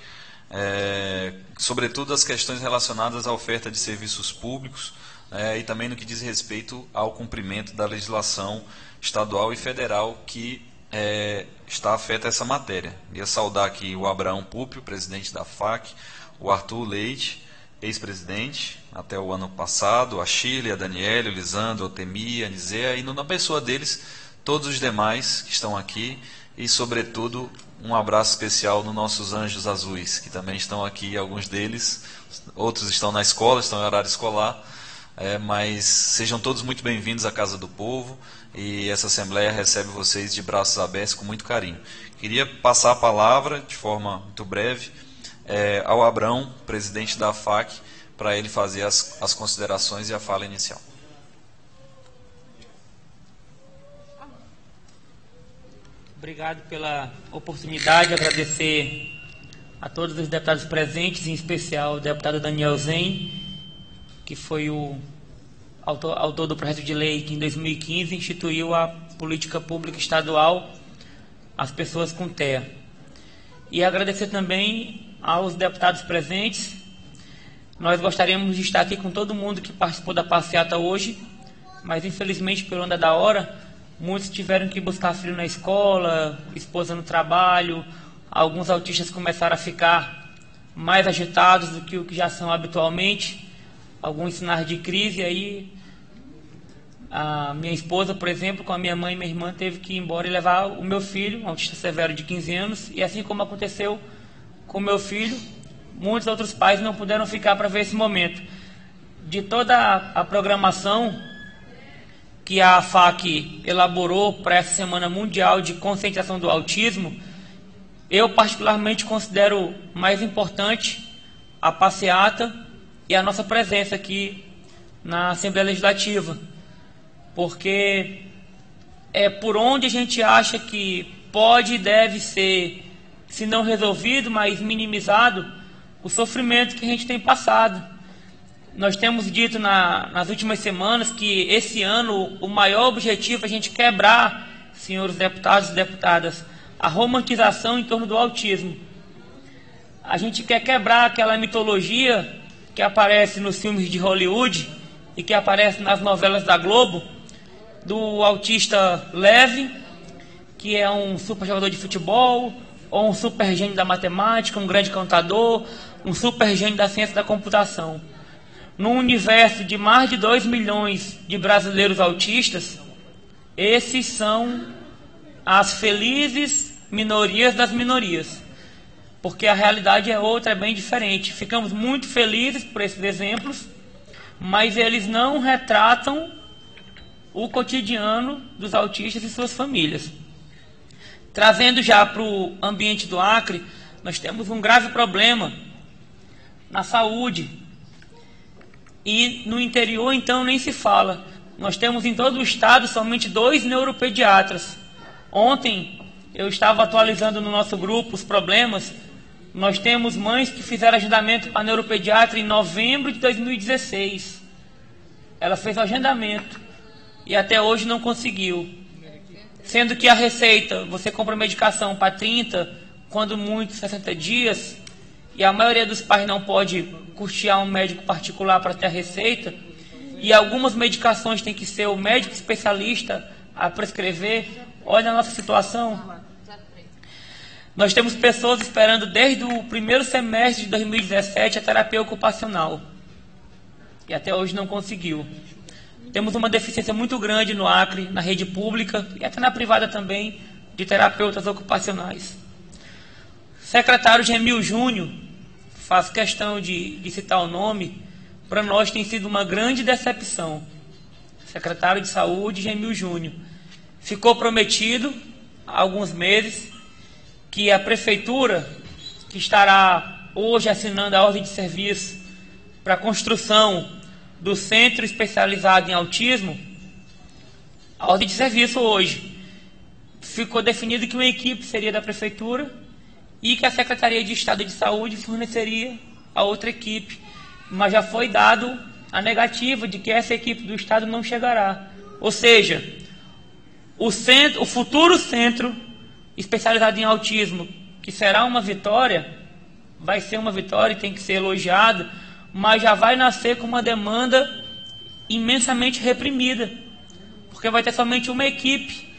é, sobretudo as questões relacionadas à oferta de serviços públicos, é, e também no que diz respeito ao cumprimento da legislação estadual e federal que é, está afeta a essa matéria. Queria saudar aqui o Abraão Púpio, presidente da FAC, o Arthur Leite, ex-presidente, até o ano passado, a Shirley, a Daniela, o Lisandro, a Otemi, a Nizea, e na pessoa deles, todos os demais que estão aqui, e sobretudo um abraço especial nos nossos anjos azuis, que também estão aqui, alguns deles, outros estão na escola, estão em horário escolar, é, mas sejam todos muito bem-vindos à Casa do Povo, e essa Assembleia recebe vocês de braços abertos com muito carinho. Queria passar a palavra, de forma muito breve, É, ao Abrão, presidente da FAC, para ele fazer as, as considerações e a fala inicial. Obrigado pela oportunidade, agradecer a todos os deputados presentes, em especial o deputado Daniel Zen, que foi o autor, autor do projeto de lei que em dois mil e quinze instituiu a política pública estadual às pessoas com T E A. E agradecer também aos deputados presentes. Nós gostaríamos de estar aqui com todo mundo que participou da passeata hoje, mas infelizmente, pelo andar da hora, muitos tiveram que buscar filho na escola, esposa no trabalho, alguns autistas começaram a ficar mais agitados do que o que já são habitualmente, alguns sinais de crise, e aí a minha esposa, por exemplo, com a minha mãe e minha irmã, teve que ir embora e levar o meu filho, um autista severo de quinze anos, e assim como aconteceu com meu filho, muitos outros pais não puderam ficar para ver esse momento. De toda a, a programação que a FAC elaborou para essa Semana Mundial de Conscientização do Autismo, eu particularmente considero mais importante a passeata e a nossa presença aqui na Assembleia Legislativa, porque é por onde a gente acha que pode e deve ser, se não resolvido, mas minimizado, o sofrimento que a gente tem passado. nós temos dito na, nas últimas semanas que esse ano o maior objetivo é a gente quebrar, senhores deputados e deputadas, a romantização em torno do autismo. A gente quer quebrar aquela mitologia que aparece nos filmes de Hollywood e que aparece nas novelas da Globo, do autista leve, que é um super jogador de futebol, ou um super gênio da matemática, um grande contador, um super gênio da ciência da computação. Num universo de mais de dois milhões de brasileiros autistas, esses são as felizes minorias das minorias. Porque a realidade é outra, é bem diferente. Ficamos muito felizes por esses exemplos, mas eles não retratam o cotidiano dos autistas e suas famílias. Trazendo já para o ambiente do Acre, nós temos um grave problema na saúde. E no interior, então, nem se fala. Nós temos em todo o estado somente dois neuropediatras. Ontem, eu estava atualizando no nosso grupo os problemas. Nós temos mães que fizeram agendamento para neuropediatra em novembro de dois mil e dezesseis. Ela fez o agendamento e até hoje não conseguiu. Sendo que a receita, você compra medicação para trinta, quando muito sessenta dias, e a maioria dos pais não pode custear um médico particular para ter a receita, e algumas medicações tem que ser o médico especialista a prescrever. Olha a nossa situação. Nós temos pessoas esperando desde o primeiro semestre de dois mil e dezessete a terapia ocupacional. E até hoje não conseguiu. Temos uma deficiência muito grande no Acre, na rede pública e até na privada também, de terapeutas ocupacionais. Secretário Gemil Júnior, faço questão de, de citar o nome, para nós tem sido uma grande decepção. Secretário de Saúde Gemil Júnior. Ficou prometido há alguns meses que a prefeitura, que estará hoje assinando a ordem de serviço para a construção do Centro Especializado em Autismo, a ordem de serviço hoje, ficou definido que uma equipe seria da prefeitura e que a Secretaria de Estado de Saúde forneceria a outra equipe, mas já foi dado a negativa de que essa equipe do Estado não chegará. Ou seja, o, centro, o futuro Centro Especializado em Autismo, que será uma vitória, vai ser uma vitória e tem que ser elogiado, mas já vai nascer com uma demanda imensamente reprimida, porque vai ter somente uma equipe.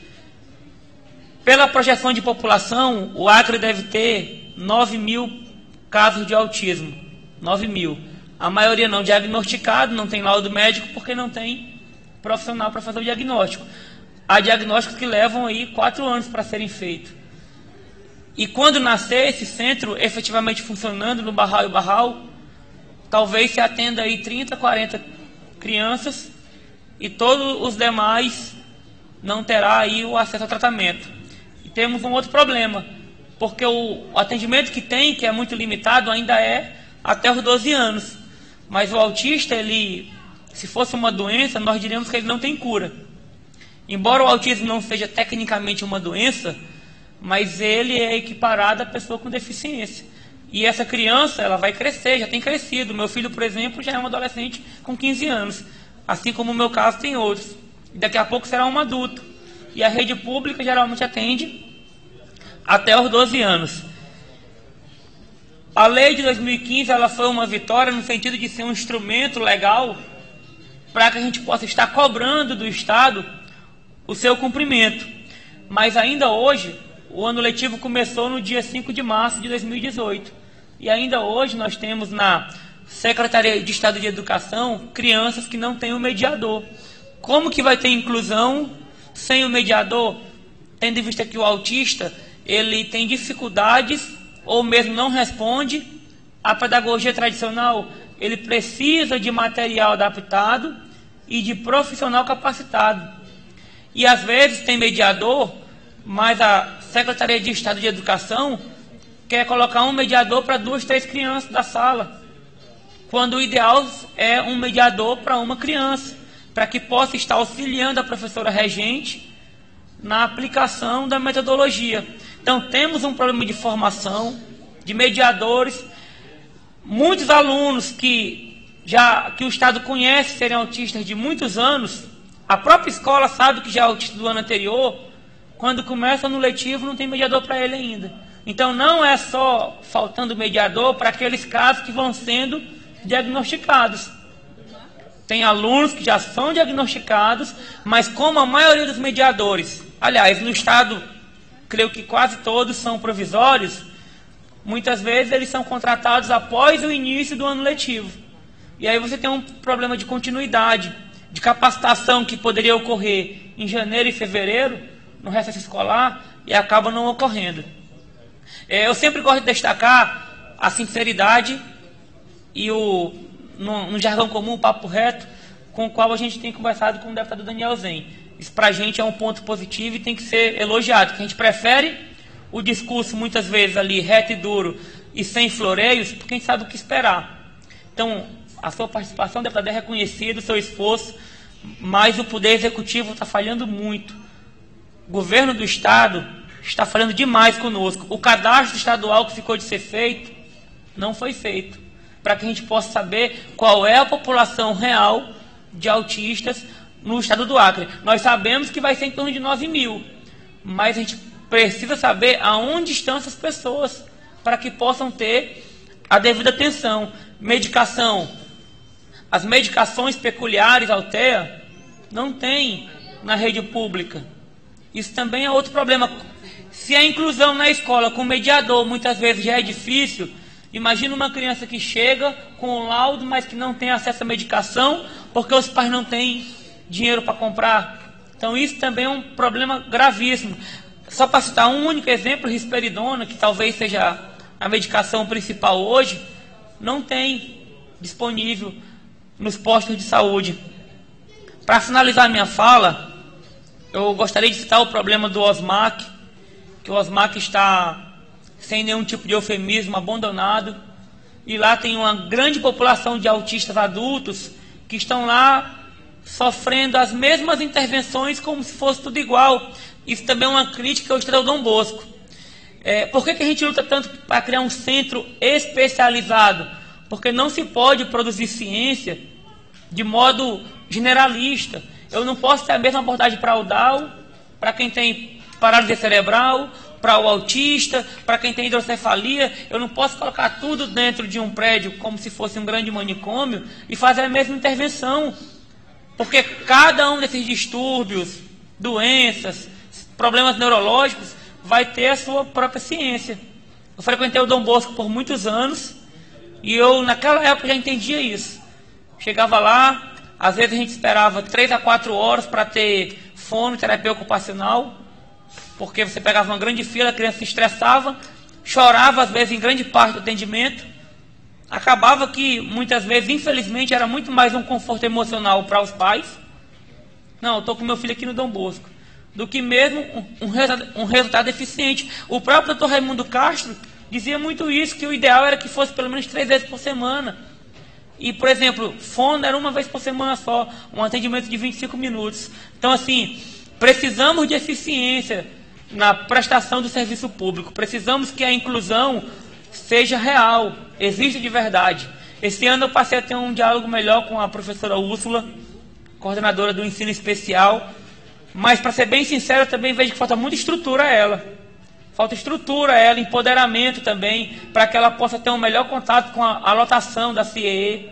Pela projeção de população, o Acre deve ter nove mil casos de autismo. nove mil. A maioria não diagnosticado, não tem laudo médico, porque não tem profissional para fazer o diagnóstico. Há diagnósticos que levam aí quatro anos para serem feitos. E quando nascer esse centro efetivamente funcionando no Barral e Barral, talvez se atenda aí trinta, quarenta crianças e todos os demais não terá aí o acesso ao tratamento. E temos um outro problema, porque o atendimento que tem, que é muito limitado, ainda é até os doze anos. Mas o autista, ele, se fosse uma doença, nós diríamos que ele não tem cura. Embora o autismo não seja tecnicamente uma doença, mas ele é equiparado à pessoa com deficiência. E essa criança, ela vai crescer, já tem crescido. Meu filho, por exemplo, já é um adolescente com quinze anos. Assim como o meu caso tem outros. E daqui a pouco será um adulto. E a rede pública geralmente atende até os doze anos. A lei de dois mil e quinze, ela foi uma vitória no sentido de ser um instrumento legal para que a gente possa estar cobrando do Estado o seu cumprimento. Mas ainda hoje, o ano letivo começou no dia cinco de março de dois mil e dezoito. E ainda hoje nós temos na Secretaria de Estado de Educação crianças que não têm um mediador. Como que vai ter inclusão sem o mediador? Tendo em vista que o autista, ele tem dificuldades ou mesmo não responde à pedagogia tradicional. Ele precisa de material adaptado e de profissional capacitado. E às vezes tem mediador, mas a Secretaria de Estado de Educação quer colocar um mediador para duas, três crianças da sala, quando o ideal é um mediador para uma criança, para que possa estar auxiliando a professora regente na aplicação da metodologia. Então temos um problema de formação, de mediadores, muitos alunos que já que o Estado conhece serem autistas de muitos anos, a própria escola sabe que já é autista do ano anterior, quando começa no letivo não tem mediador para ele ainda. Então não é só faltando mediador para aqueles casos que vão sendo diagnosticados. Tem alunos que já são diagnosticados, mas como a maioria dos mediadores, aliás, no Estado, creio que quase todos são provisórios, muitas vezes eles são contratados após o início do ano letivo. E aí você tem um problema de continuidade, de capacitação que poderia ocorrer em janeiro e fevereiro, no recesso escolar, e acaba não ocorrendo. É, eu sempre gosto de destacar a sinceridade e o, no, no jargão comum, o papo reto, com o qual a gente tem conversado com o deputado Daniel Zen. Isso para a gente é um ponto positivo e tem que ser elogiado, que a gente prefere o discurso muitas vezes ali reto e duro e sem floreios, porque a gente sabe o que esperar. Então, a sua participação, deputado, é reconhecido, o seu esforço, mas o Poder Executivo está falhando muito. O governo do Estado está falhando demais conosco. O cadastro estadual que ficou de ser feito, não foi feito, para que a gente possa saber qual é a população real de autistas no estado do Acre. Nós sabemos que vai ser em torno de nove mil, mas a gente precisa saber aonde estão essas pessoas, para que possam ter a devida atenção. Medicação. As medicações peculiares ao T E A não tem na rede pública. Isso também é outro problema. Se a inclusão na escola com mediador muitas vezes já é difícil, imagina uma criança que chega com um laudo, mas que não tem acesso à medicação, porque os pais não têm dinheiro para comprar. Então isso também é um problema gravíssimo. Só para citar um único exemplo, risperidona, que talvez seja a medicação principal hoje, não tem disponível nos postos de saúde. Para finalizar minha fala, eu gostaria de citar o problema do OSMAC, que o OSMAC está sem nenhum tipo de eufemismo, abandonado, e lá tem uma grande população de autistas adultos que estão lá sofrendo as mesmas intervenções como se fosse tudo igual. Isso também é uma crítica ao Estado Dom Bosco. É, por que, que a gente luta tanto para criar um centro especializado? Porque não se pode produzir ciência de modo generalista. Eu não posso ter a mesma abordagem para o D A O, para quem tem paralisia cerebral, para o autista, para quem tem hidrocefalia. Eu não posso colocar tudo dentro de um prédio como se fosse um grande manicômio e fazer a mesma intervenção. Porque cada um desses distúrbios, doenças, problemas neurológicos, vai ter a sua própria ciência. Eu frequentei o Dom Bosco por muitos anos e eu, naquela época, já entendia isso. Chegava lá, às vezes a gente esperava três a quatro horas para ter fonoterapia ocupacional, porque você pegava uma grande fila, a criança se estressava, chorava, às vezes, em grande parte do atendimento. Acabava que, muitas vezes, infelizmente, era muito mais um conforto emocional para os pais. Não, eu estou com meu filho aqui no Dom Bosco. Do que mesmo um, um, resultado, um resultado eficiente. O próprio doutor Raimundo Castro dizia muito isso, que o ideal era que fosse pelo menos três vezes por semana. E, por exemplo, fono era uma vez por semana só, um atendimento de vinte e cinco minutos. Então, assim, precisamos de eficiência na prestação do serviço público. Precisamos que a inclusão seja real, exista de verdade. Esse ano eu passei a ter um diálogo melhor com a professora Úrsula, coordenadora do ensino especial, mas, para ser bem sincero, eu também vejo que falta muita estrutura a ela. Falta estrutura a ela, empoderamento também, para que ela possa ter um melhor contato com a, a lotação da C E E.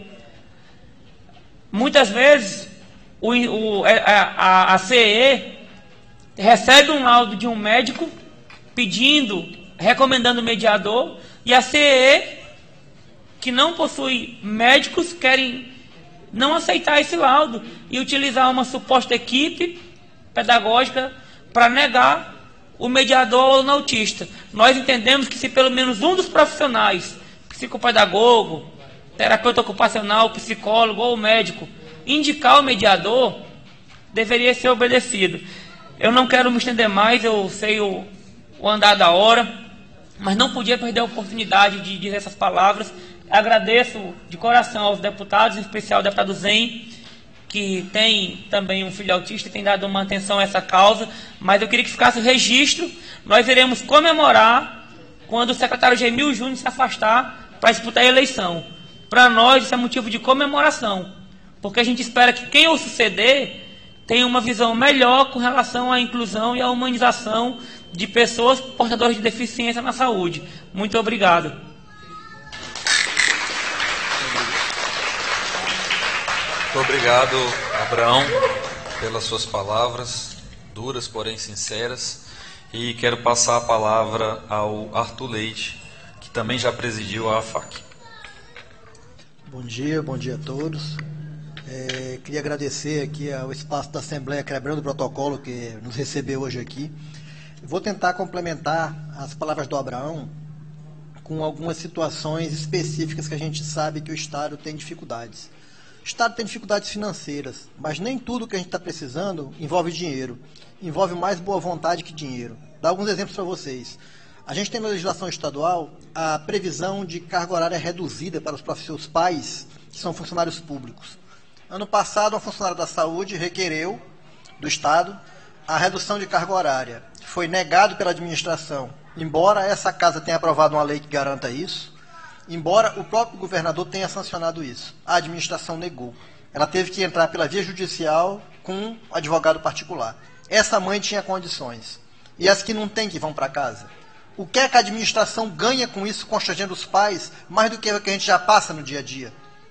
Muitas vezes, o, o, a, a C E E recebe um laudo de um médico pedindo, recomendando mediador, e a C E E, que não possui médicos, querem não aceitar esse laudo e utilizar uma suposta equipe pedagógica para negar o mediador ao autista. Nós entendemos que se pelo menos um dos profissionais, psicopedagogo, terapeuta ocupacional, psicólogo ou médico, indicar o mediador, deveria ser obedecido. Eu não quero me estender mais, eu sei o, o andar da hora, mas não podia perder a oportunidade de dizer essas palavras. Agradeço de coração aos deputados, em especial ao deputado Zen, que tem também um filho autista e tem dado uma atenção a essa causa, mas eu queria que ficasse o registro. Nós iremos comemorar quando o secretário Gemil Júnior se afastar para disputar a eleição. Para nós, isso é motivo de comemoração, porque a gente espera que quem o suceder tenha uma visão melhor com relação à inclusão e à humanização de pessoas portadoras de deficiência na saúde. Muito obrigado. Muito obrigado, Abraão, pelas suas palavras, duras, porém sinceras. E quero passar a palavra ao Arthur Leite, que também já presidiu a AFAC. Bom dia, bom dia a todos. É, queria agradecer aqui ao espaço da Assembleia, quebrando o protocolo que nos recebeu hoje aqui. Vou tentar complementar as palavras do Abraão com algumas situações específicas que a gente sabe que o Estado tem dificuldades. O Estado tem dificuldades financeiras, mas nem tudo que a gente está precisando envolve dinheiro. Envolve mais boa vontade que dinheiro. Vou dar alguns exemplos para vocês. A gente tem na legislação estadual a previsão de carga horária reduzida para os seus pais, que são funcionários públicos. Ano passado, um funcionário da saúde requereu do Estado a redução de carga horária. Foi negado pela administração, embora essa casa tenha aprovado uma lei que garanta isso, embora o próprio governador tenha sancionado isso. A administração negou. Ela teve que entrar pela via judicial com um advogado particular. Essa mãe tinha condições. E as que não têm, que vão para casa? O que é que a administração ganha com isso, constrangendo os pais, mais do que o que a gente já passa no dia a dia?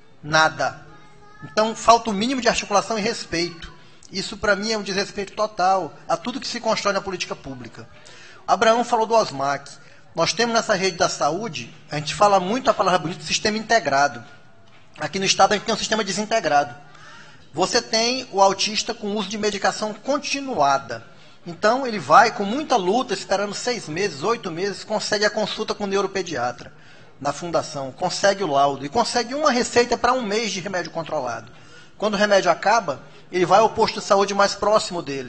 Nada. Então, falta o mínimo de articulação e respeito. Isso, para mim, é um desrespeito total a tudo que se constrói na política pública. Abraão falou do OSMAC. Nós temos nessa rede da saúde, a gente fala muito a palavra bonita, sistema integrado. Aqui no Estado, a gente tem um sistema desintegrado. Você tem o autista com uso de medicação continuada. Então, ele vai com muita luta, esperando seis meses, oito meses, consegue a consulta com o neuropediatra na fundação, consegue o laudo e consegue uma receita para um mês de remédio controlado. Quando o remédio acaba, ele vai ao posto de saúde mais próximo dele.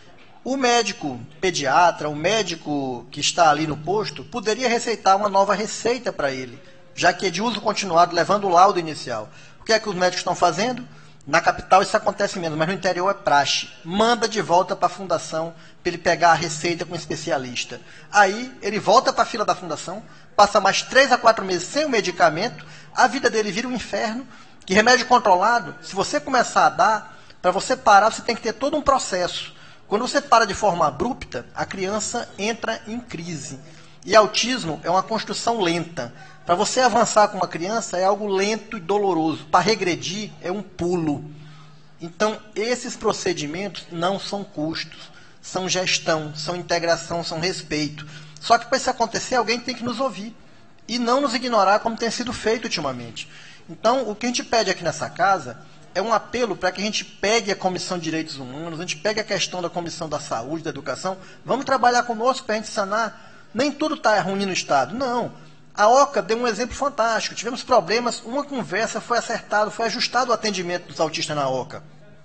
O médico pediatra, o médico que está ali no posto, poderia receitar uma nova receita para ele, já que é de uso continuado, levando o laudo inicial. O que é que os médicos estão fazendo? Na capital isso acontece menos, mas no interior é praxe. Manda de volta para a fundação para ele pegar a receita com o especialista. Aí ele volta para a fila da fundação, passa mais três a quatro meses sem o medicamento, a vida dele vira um inferno, que remédio controlado, se você começar a dar, para você parar, você tem que ter todo um processo. Quando você para de forma abrupta, a criança entra em crise. E autismo é uma construção lenta. Para você avançar com uma criança é algo lento e doloroso. Para regredir é um pulo. Então, esses procedimentos não são custos, são gestão, são integração, são respeito. Só que para isso acontecer, alguém tem que nos ouvir e não nos ignorar como tem sido feito ultimamente. Então, o que a gente pede aqui nessa casa é um apelo para que a gente pegue a Comissão de Direitos Humanos, a gente pegue a questão da Comissão da Saúde, da Educação, vamos trabalhar conosco para a gente sanar. Nem tudo está ruim no Estado, não. A OCA deu um exemplo fantástico, tivemos problemas, uma conversa foi acertada, foi ajustado o atendimento dos autistas na OCA.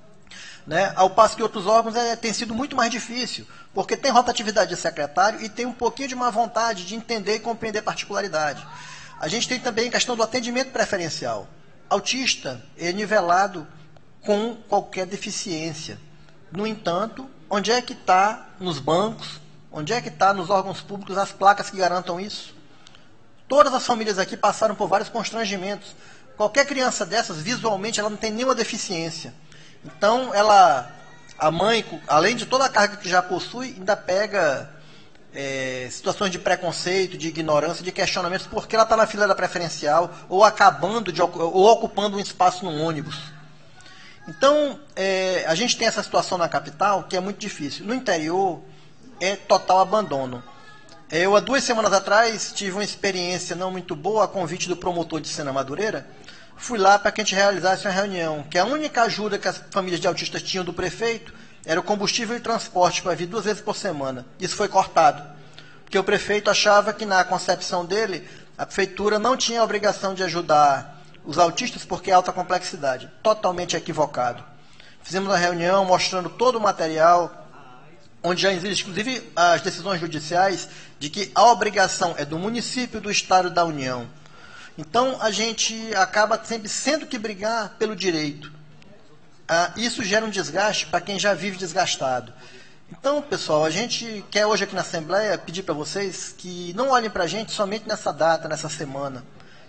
Né? Ao passo que outros órgãos é, tem sido muito mais difícil, porque tem rotatividade de secretário e tem um pouquinho de má vontade de entender e compreender particularidade. A gente tem também a questão do atendimento preferencial. Autista é nivelado com qualquer deficiência. No entanto, onde é que está nos bancos, onde é que está nos órgãos públicos as placas que garantam isso? Todas as famílias aqui passaram por vários constrangimentos. Qualquer criança dessas, visualmente, ela não tem nenhuma deficiência. Então, ela, a mãe, além de toda a carga que já possui, ainda pega é, situações de preconceito, de ignorância, de questionamentos, porque ela está na fila da preferencial, ou acabando, de, ou ocupando um espaço num ônibus. Então, é, a gente tem essa situação na capital, que é muito difícil. No interior, é total abandono. Eu, há duas semanas atrás, tive uma experiência não muito boa, a convite do promotor de Sena Madureira. Fui lá para que a gente realizasse uma reunião, que a única ajuda que as famílias de autistas tinham do prefeito era o combustível e transporte para vir duas vezes por semana. Isso foi cortado, porque o prefeito achava que, na concepção dele, a prefeitura não tinha a obrigação de ajudar os autistas porque é alta complexidade. Totalmente equivocado. Fizemos uma reunião mostrando todo o material, onde já existe, inclusive, as decisões judiciais de que a obrigação é do município, do Estado e da União. Então, a gente acaba sempre sendo que brigar pelo direito. Ah, isso gera um desgaste para quem já vive desgastado. Então, pessoal, a gente quer hoje aqui na Assembleia pedir para vocês que não olhem para a gente somente nessa data, nessa semana.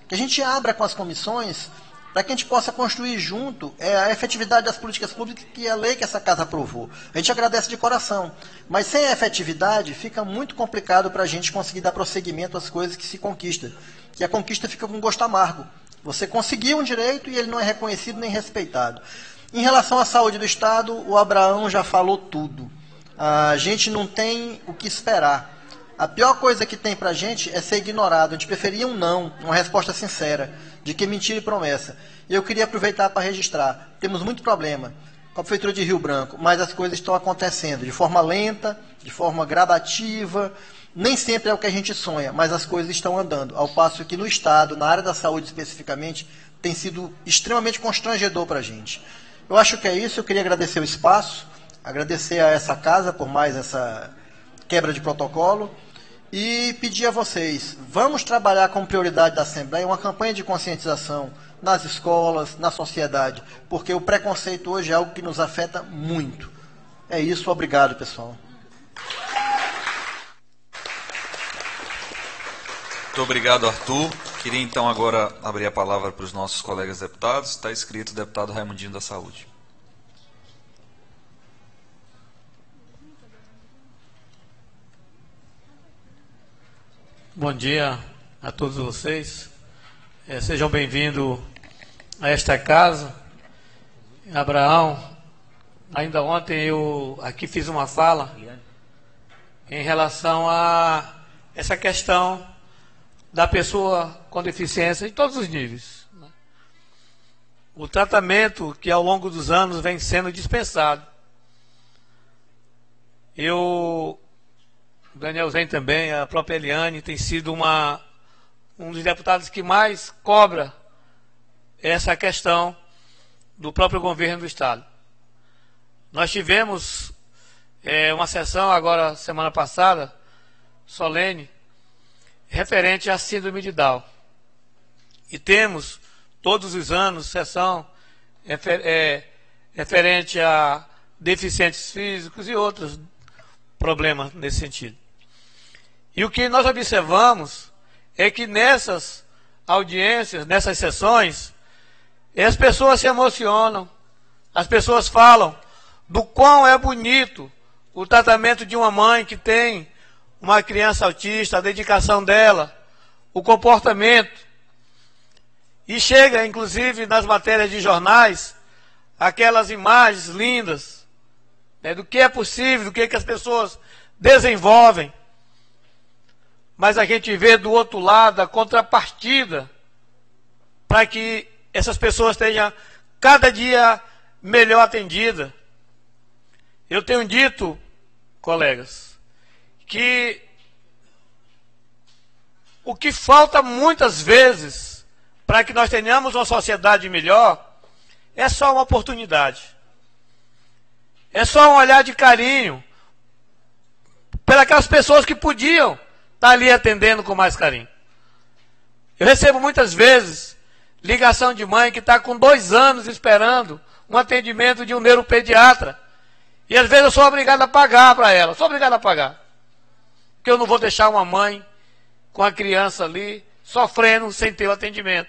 que a gente abra com as comissões para que a gente possa construir junto é, a efetividade das políticas públicas que a lei que essa casa aprovou. A gente agradece de coração, mas sem a efetividade fica muito complicado para a gente conseguir dar prosseguimento às coisas que se conquistam. E a conquista fica com gosto amargo. Você conseguiu um direito e ele não é reconhecido nem respeitado. Em relação à saúde do Estado, o Abraão já falou tudo. A gente não tem o que esperar. A pior coisa que tem para a gente é ser ignorado. A gente preferia um não, uma resposta sincera, de que mentira e promessa. E eu queria aproveitar para registrar. Temos muito problema com a Prefeitura de Rio Branco, mas as coisas estão acontecendo de forma lenta, de forma gradativa. Nem sempre é o que a gente sonha, mas as coisas estão andando. Ao passo que no Estado, na área da saúde especificamente, tem sido extremamente constrangedor para a gente. Eu acho que é isso. Eu queria agradecer o espaço, agradecer a essa casa por mais essa quebra de protocolo e pedir a vocês, vamos trabalhar como prioridade da Assembleia uma campanha de conscientização nas escolas, na sociedade, porque o preconceito hoje é algo que nos afeta muito. É isso, obrigado, pessoal. Muito obrigado, Arthur. Queria então agora abrir a palavra para os nossos colegas deputados. Está escrito o deputado Raimundinho da Saúde. Bom dia a todos vocês. É, sejam bem-vindos a esta casa. Abraão, ainda ontem eu aqui fiz uma fala em relação a essa questão da pessoa com deficiência em todos os níveis. O tratamento que ao longo dos anos vem sendo dispensado. Eu... O Daniel Zen também, a própria Eliane, tem sido uma, um dos deputados que mais cobra essa questão do próprio governo do Estado. Nós tivemos é, uma sessão agora, semana passada, solene, referente à síndrome de Down. E temos, todos os anos, sessão refer, é, referente a deficientes físicos e outros problemas nesse sentido. E o que nós observamos é que nessas audiências, nessas sessões, as pessoas se emocionam, as pessoas falam do quão é bonito o tratamento de uma mãe que tem uma criança autista, a dedicação dela, o comportamento. E chega, inclusive, nas matérias de jornais, aquelas imagens lindas, né, do que é possível, do que, que as pessoas desenvolvem. Mas a gente vê do outro lado a contrapartida para que essas pessoas estejam cada dia melhor atendidas. Eu tenho dito, colegas, que o que falta muitas vezes para que nós tenhamos uma sociedade melhor é só uma oportunidade. É só um olhar de carinho pelas pessoas que podiam estar ali atendendo com mais carinho. Eu recebo muitas vezes ligação de mãe que está com dois anos esperando um atendimento de um neuropediatra. E às vezes eu sou obrigado a pagar para ela, sou obrigado a pagar. Porque eu não vou deixar uma mãe com a criança ali sofrendo sem ter o atendimento.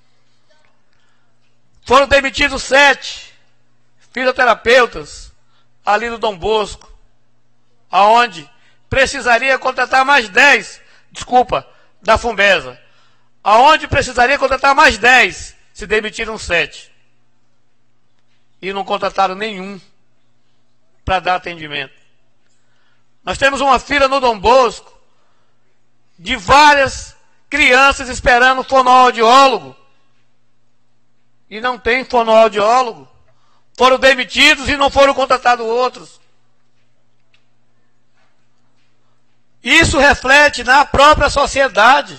Foram demitidos sete fisioterapeutas ali no Dom Bosco, aonde precisaria contratar mais dez, desculpa, da Fumbesa, aonde precisaria contratar mais dez, se demitiram sete. E não contrataram nenhum para dar atendimento. Nós temos uma fila no Dom Bosco de várias crianças esperando fonoaudiólogo. E não tem fonoaudiólogo. Foram demitidos e não foram contratados outros. Isso reflete na própria sociedade.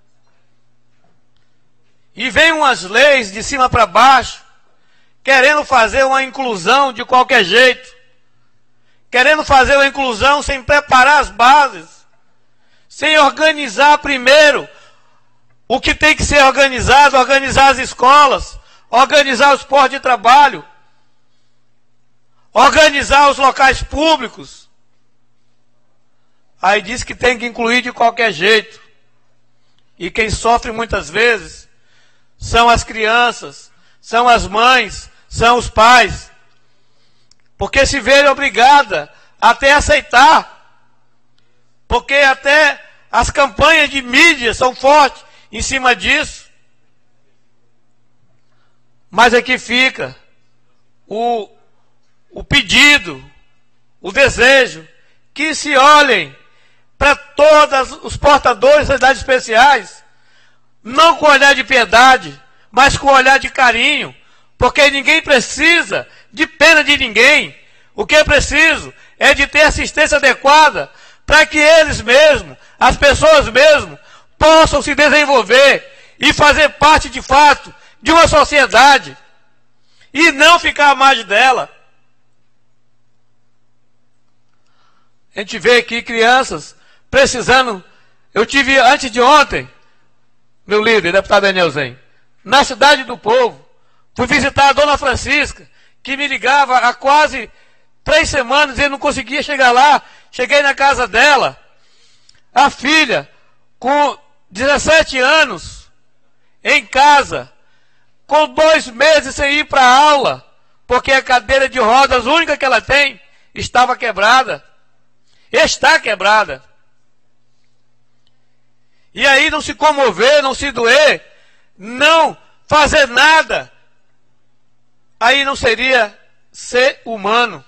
E vem umas leis de cima para baixo, querendo fazer uma inclusão de qualquer jeito. Querendo fazer uma inclusão sem preparar as bases. Sem organizar primeiro o que tem que ser organizado, organizar as escolas, organizar os postos de trabalho, organizar os locais públicos. Aí diz que tem que incluir de qualquer jeito. E quem sofre muitas vezes são as crianças, são as mães, são os pais. Porque se verem obrigadas até aceitar. Porque até as campanhas de mídia são fortes em cima disso. Mas aqui fica o, o pedido, o desejo, que se olhem para todos os portadores das idades especiais, não com olhar de piedade, mas com olhar de carinho, porque ninguém precisa de pena de ninguém. O que é preciso é de ter assistência adequada para que eles mesmos, as pessoas mesmo, possam se desenvolver e fazer parte de fato de uma sociedade e não ficar à margem dela. A gente vê aqui crianças precisando. Eu tive antes de ontem, meu líder, deputado Daniel Zen, na Cidade do Povo, fui visitar a dona Francisca, que me ligava há quase três semanas e eu não conseguia chegar lá. Cheguei na casa dela, a filha, com dezessete anos, em casa, com dois meses sem ir para a aula, porque a cadeira de rodas, única que ela tem, estava quebrada. Está quebrada. E aí não se comover, não se doer, não fazer nada, aí não seria ser humano.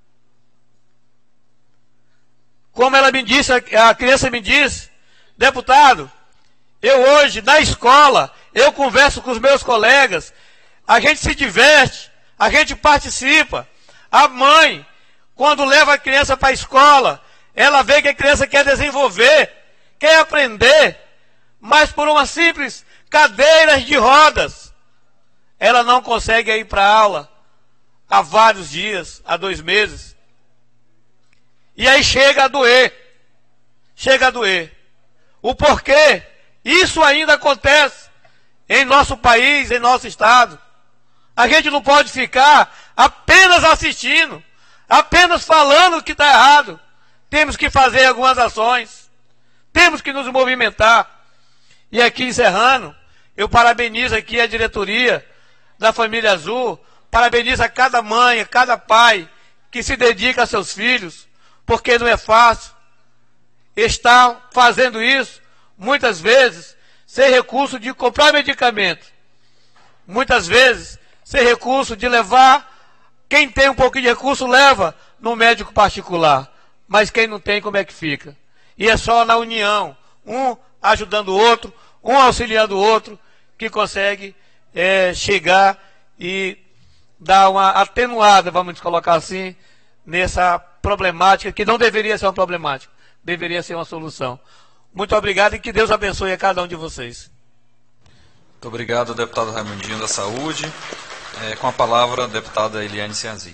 Como ela me disse, a criança me disse, deputado, eu hoje na escola, eu converso com os meus colegas, a gente se diverte, a gente participa. A mãe, quando leva a criança para a escola, ela vê que a criança quer desenvolver, quer aprender, mas por uma simples cadeira de rodas, ela não consegue ir para a aula há vários dias, há dois meses. E aí chega a doer, chega a doer. O porquê isso ainda acontece em nosso país, em nosso estado. A gente não pode ficar apenas assistindo, apenas falando que está errado. Temos que fazer algumas ações, temos que nos movimentar. E aqui encerrando, eu parabenizo aqui a diretoria da Família Azul, parabenizo a cada mãe, a cada pai que se dedica a seus filhos, porque não é fácil estar fazendo isso, muitas vezes, sem recurso de comprar medicamento, muitas vezes, sem recurso de levar, quem tem um pouquinho de recurso leva no médico particular, mas quem não tem, como é que fica? E é só na união, um ajudando o outro, um auxiliando o outro, que consegue é, chegar e dar uma atenuada, vamos colocar assim, nessa problemática, que não deveria ser uma problemática, deveria ser uma solução. Muito obrigado e que Deus abençoe a cada um de vocês. Muito obrigado, deputado Raimundinho da Saúde. É, com a palavra, a deputada Eliane Cianzic.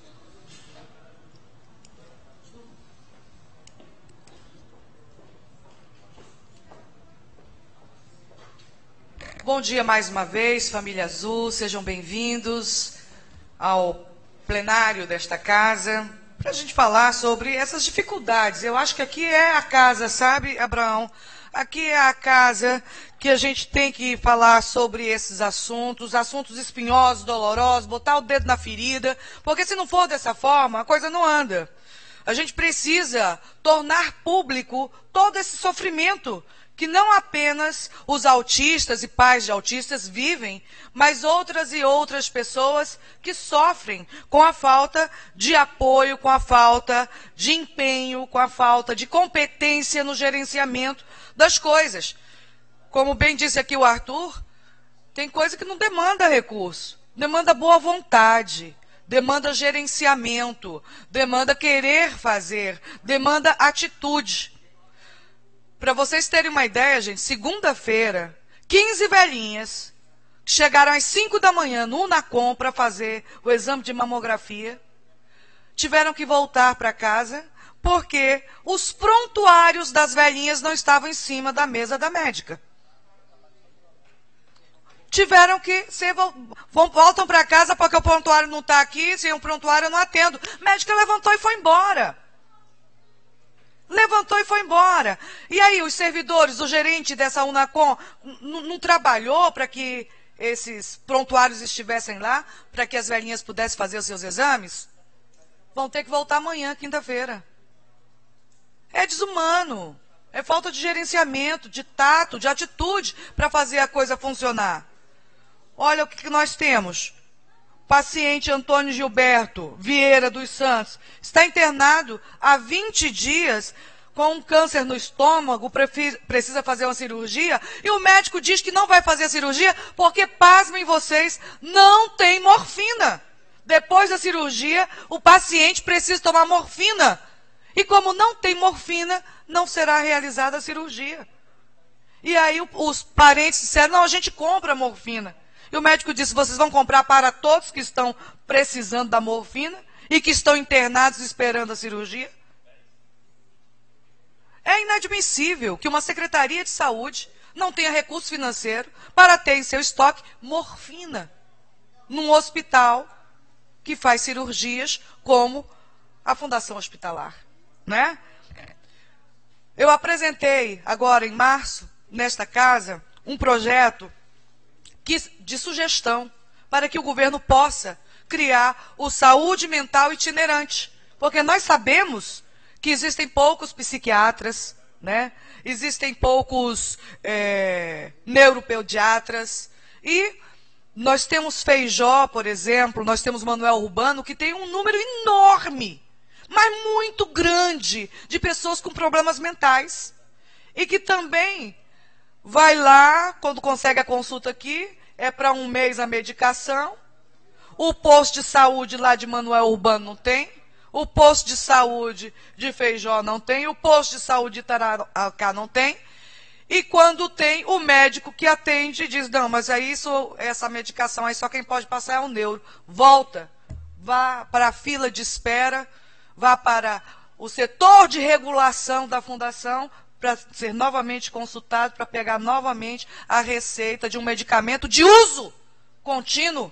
Bom dia mais uma vez, Família Azul, sejam bem-vindos ao plenário desta casa, para a gente falar sobre essas dificuldades. Eu acho que aqui é a casa, sabe, Abraão? Aqui é a casa que a gente tem que falar sobre esses assuntos, assuntos espinhosos, dolorosos, botar o dedo na ferida, porque se não for dessa forma, a coisa não anda. A gente precisa tornar público todo esse sofrimento que não apenas os autistas e pais de autistas vivem, mas outras e outras pessoas que sofrem com a falta de apoio, com a falta de empenho, com a falta de competência no gerenciamento das coisas. Como bem disse aqui o Arthur, tem coisa que não demanda recurso, demanda boa vontade, demanda gerenciamento, demanda querer fazer, demanda atitude. Para vocês terem uma ideia, gente, segunda-feira, quinze velhinhas chegaram às cinco da manhã no Unacom para fazer o exame de mamografia, tiveram que voltar para casa porque os prontuários das velhinhas não estavam em cima da mesa da médica. Tiveram que ser, voltam para casa porque o prontuário não está aqui, sem o prontuário eu não atendo. A médica levantou e foi embora. Levantou e foi embora. E aí, os servidores, o gerente dessa Unacom, não trabalhou para que esses prontuários estivessem lá, para que as velhinhas pudessem fazer os seus exames? Vão ter que voltar amanhã, quinta-feira. É desumano. É falta de gerenciamento, de tato, de atitude para fazer a coisa funcionar. Olha o que, que nós temos. Paciente Antônio Gilberto Vieira dos Santos está internado há vinte dias com um câncer no estômago, precisa fazer uma cirurgia, e o médico diz que não vai fazer a cirurgia porque, pasmem vocês, não tem morfina. Depois da cirurgia, o paciente precisa tomar morfina. E como não tem morfina, não será realizada a cirurgia. E aí os parentes disseram, não, a gente compra morfina. E o médico disse, vocês vão comprar para todos que estão precisando da morfina e que estão internados esperando a cirurgia? É inadmissível que uma Secretaria de Saúde não tenha recurso financeiro para ter em seu estoque morfina num hospital que faz cirurgias como a Fundação Hospitalar, né? Eu apresentei agora em março, nesta casa, um projeto que, de sugestão para que o governo possa criar o saúde mental itinerante. Porque nós sabemos que existem poucos psiquiatras, né? Existem poucos é, neuropediatras, e nós temos Feijó, por exemplo, nós temos Manuel Urbano, que tem um número enorme, mas muito grande, de pessoas com problemas mentais. E que também vai lá, quando consegue a consulta aqui, é para um mês a medicação. O posto de saúde lá de Manuel Urbano não tem. O posto de saúde de Feijó não tem. O posto de saúde de Tararacá não tem. E quando tem, o médico que atende diz, não, mas é isso, essa medicação aí só quem pode passar é o neuro. Volta, vá para a fila de espera, vá para o setor de regulação da fundação para ser novamente consultado, para pegar novamente a receita de um medicamento de uso contínuo.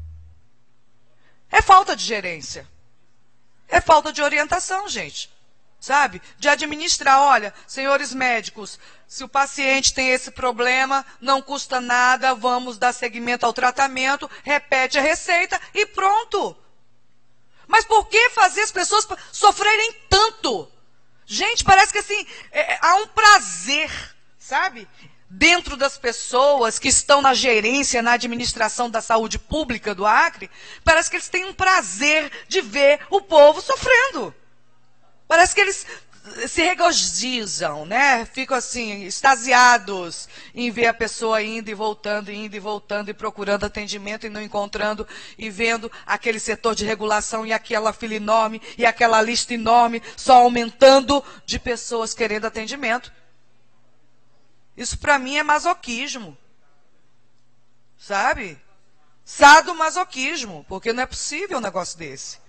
É falta de gerência. É falta de orientação, gente. Sabe? De administrar. Olha, senhores médicos, se o paciente tem esse problema, não custa nada, vamos dar seguimento ao tratamento, repete a receita e pronto. Mas por que fazer as pessoas sofrerem tanto? Gente, parece que assim, é, há um prazer, sabe? Dentro das pessoas que estão na gerência, na administração da saúde pública do Acre, parece que eles têm um prazer de ver o povo sofrendo. Parece que eles se regozijam, né? Ficam assim, extasiados em ver a pessoa indo e voltando, indo e voltando, e procurando atendimento e não encontrando, e vendo aquele setor de regulação e aquela fila enorme, e aquela lista enorme, só aumentando de pessoas querendo atendimento. Isso para mim é masoquismo. Sabe? Sadomasoquismo, porque não é possível um negócio desse.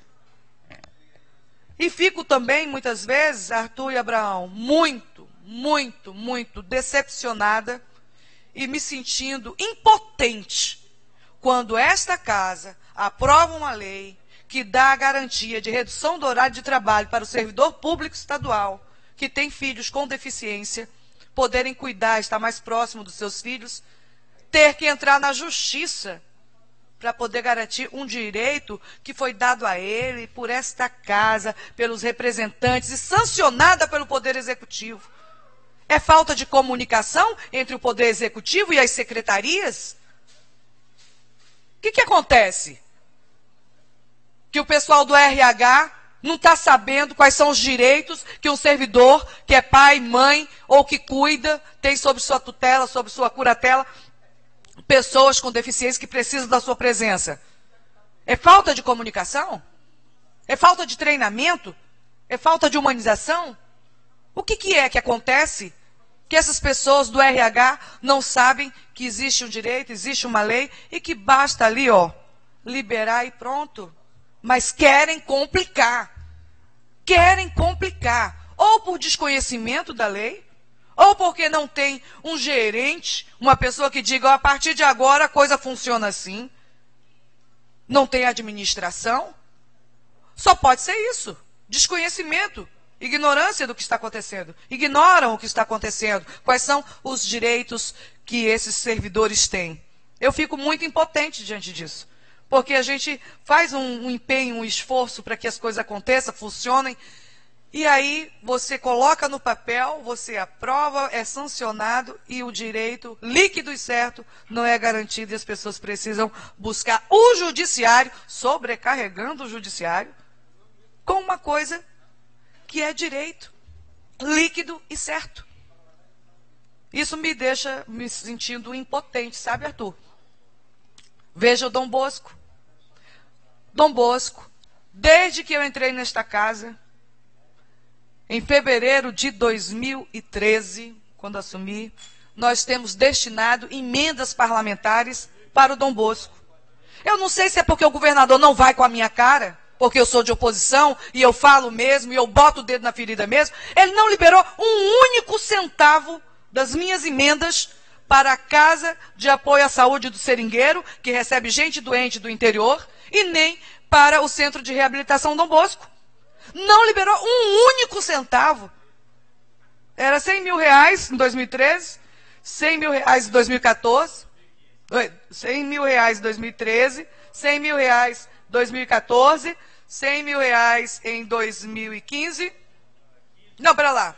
E fico também, muitas vezes, Arthur e Abraão, muito, muito, muito decepcionada e me sentindo impotente quando esta casa aprova uma lei que dá a garantia de redução do horário de trabalho para o servidor público estadual que tem filhos com deficiência, poderem cuidar, estar mais próximo dos seus filhos, ter que entrar na justiça para poder garantir um direito que foi dado a ele por esta casa, pelos representantes e sancionada pelo Poder Executivo. É falta de comunicação entre o Poder Executivo e as secretarias? O que, que acontece? Que o pessoal do R H não está sabendo quais são os direitos que um servidor, que é pai, mãe ou que cuida, tem sob sua tutela, sob sua curatela, pessoas com deficiência que precisam da sua presença. É falta de comunicação? É falta de treinamento? É falta de humanização? O que, que é que acontece que essas pessoas do R H não sabem que existe um direito, existe uma lei e que basta ali, ó, liberar e pronto? Mas querem complicar. Querem complicar. Ou por desconhecimento da lei, ou porque não tem um gerente, uma pessoa que diga, ó, a partir de agora a coisa funciona assim. Não tem administração. Só pode ser isso. Desconhecimento. ignorância do que está acontecendo, ignoram o que está acontecendo, quais são os direitos que esses servidores têm. Eu fico muito impotente diante disso, porque a gente faz um, um empenho, um esforço para que as coisas aconteçam, funcionem, e aí você coloca no papel, você aprova, é sancionado, e o direito líquido e certo não é garantido, e as pessoas precisam buscar o judiciário, sobrecarregando o judiciário, com uma coisa que é direito líquido e certo. Isso me deixa me sentindo impotente, sabe, Arthur? Veja o Dom Bosco. Dom Bosco, desde que eu entrei nesta casa, em fevereiro de dois mil e treze, quando assumi, nós temos destinado emendas parlamentares para o Dom Bosco. Eu não sei se é porque o governador não vai com a minha cara, porque eu sou de oposição, e eu falo mesmo, e eu boto o dedo na ferida mesmo. Ele não liberou um único centavo das minhas emendas para a Casa de Apoio à Saúde do Seringueiro, que recebe gente doente do interior, e nem para o Centro de Reabilitação Dom Bosco. Não liberou um único centavo. Era cem mil reais em dois mil e treze, cem mil reais em dois mil e quatorze, cem mil reais em dois mil e treze, cem mil reais em dois mil e quatorze, cem mil reais em dois mil e quinze. Não, pera lá.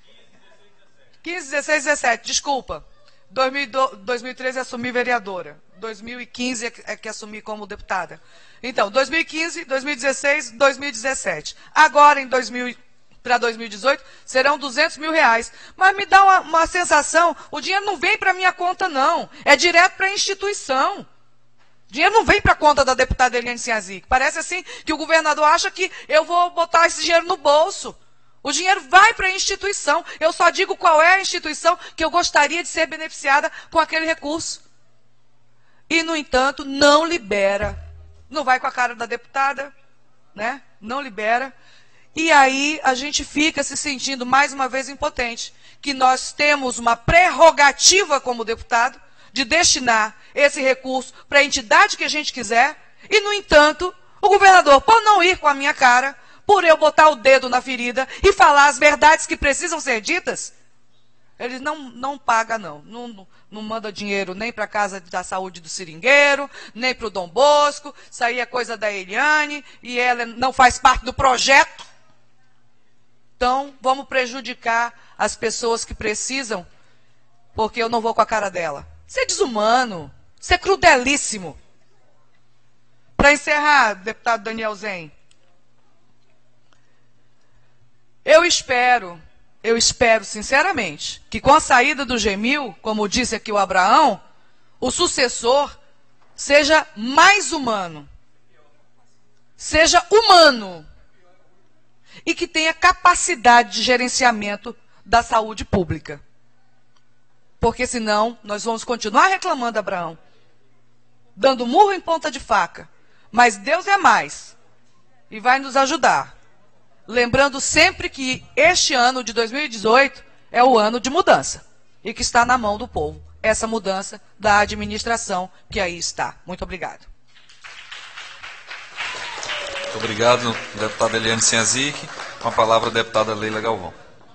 quinze, dezesseis, dezessete, desculpa. dois mil e treze assumi vereadora. dois mil e quinze é que assumi como deputada. Então, dois mil e quinze, dois mil e dezesseis, dois mil e dezessete. Agora, em dois mil para dois mil e dezoito, serão duzentos mil reais. Mas me dá uma, uma sensação, o dinheiro não vem para minha conta, não. É direto para a instituição. O dinheiro não vem para a conta da deputada Eliane Sinhazic. Parece assim que o governador acha que eu vou botar esse dinheiro no bolso. O dinheiro vai para a instituição. Eu só digo qual é a instituição que eu gostaria de ser beneficiada com aquele recurso. E, no entanto, não libera. Não vai com a cara da deputada, né? Não libera. E aí a gente fica se sentindo mais uma vez impotente. Que nós temos uma prerrogativa como deputado de destinar esse recurso para a entidade que a gente quiser. E, no entanto, o governador, por não ir com a minha cara, por eu botar o dedo na ferida e falar as verdades que precisam ser ditas, ele não, não paga, não. Não, não, não manda dinheiro nem para a Casa da Saúde do Seringueiro, nem para o Dom Bosco. Isso aí é coisa da Eliane e ela não faz parte do projeto. Então, vamos prejudicar as pessoas que precisam, porque eu não vou com a cara dela. Isso é desumano. Isso é crudelíssimo. Para encerrar, deputado Daniel Zen, eu espero, eu espero sinceramente, que com a saída do Gemil, como disse aqui o Abraão, o sucessor seja mais humano, seja humano, e que tenha capacidade de gerenciamento da saúde pública. Porque senão nós vamos continuar reclamando, Abraão, dando murro em ponta de faca. Mas Deus é mais e vai nos ajudar. Lembrando sempre que este ano de dois mil e dezoito é o ano de mudança e que está na mão do povo. Essa mudança da administração que aí está. Muito obrigado. Muito obrigado, deputada Eliane Sinhazic. Com a palavra, a deputada Leila Galvão.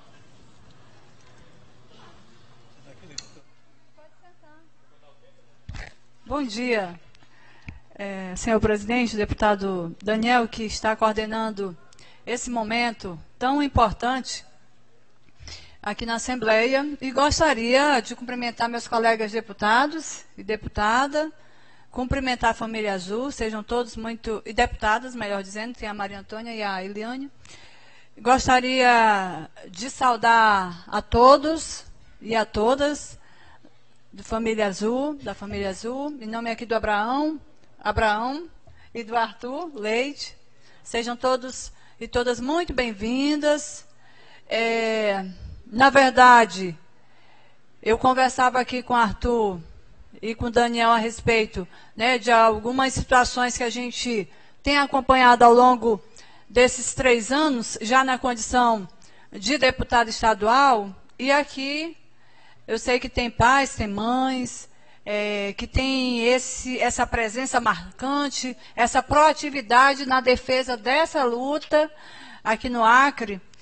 Bom dia, é, senhor presidente, deputado Daniel, que está coordenando esse momento tão importante aqui na Assembleia, e gostaria de cumprimentar meus colegas deputados e deputada, cumprimentar a família Azul, sejam todos muito, e deputadas, melhor dizendo, tem a Maria Antônia e a Eliane. Gostaria de saudar a todos e a todas da família Azul, da família Azul, em nome aqui do Abraão, Abraão e do Arthur Leite. Sejam todos e todas muito bem-vindas. É, na verdade, eu conversava aqui com o Arthur e com o Daniel a respeito, né, de algumas situações que a gente tem acompanhado ao longo desses três anos, já na condição de deputado estadual, e aqui eu sei que tem pais, tem mães, é, que tem esse, essa presença marcante, essa proatividade na defesa dessa luta aqui no Acre.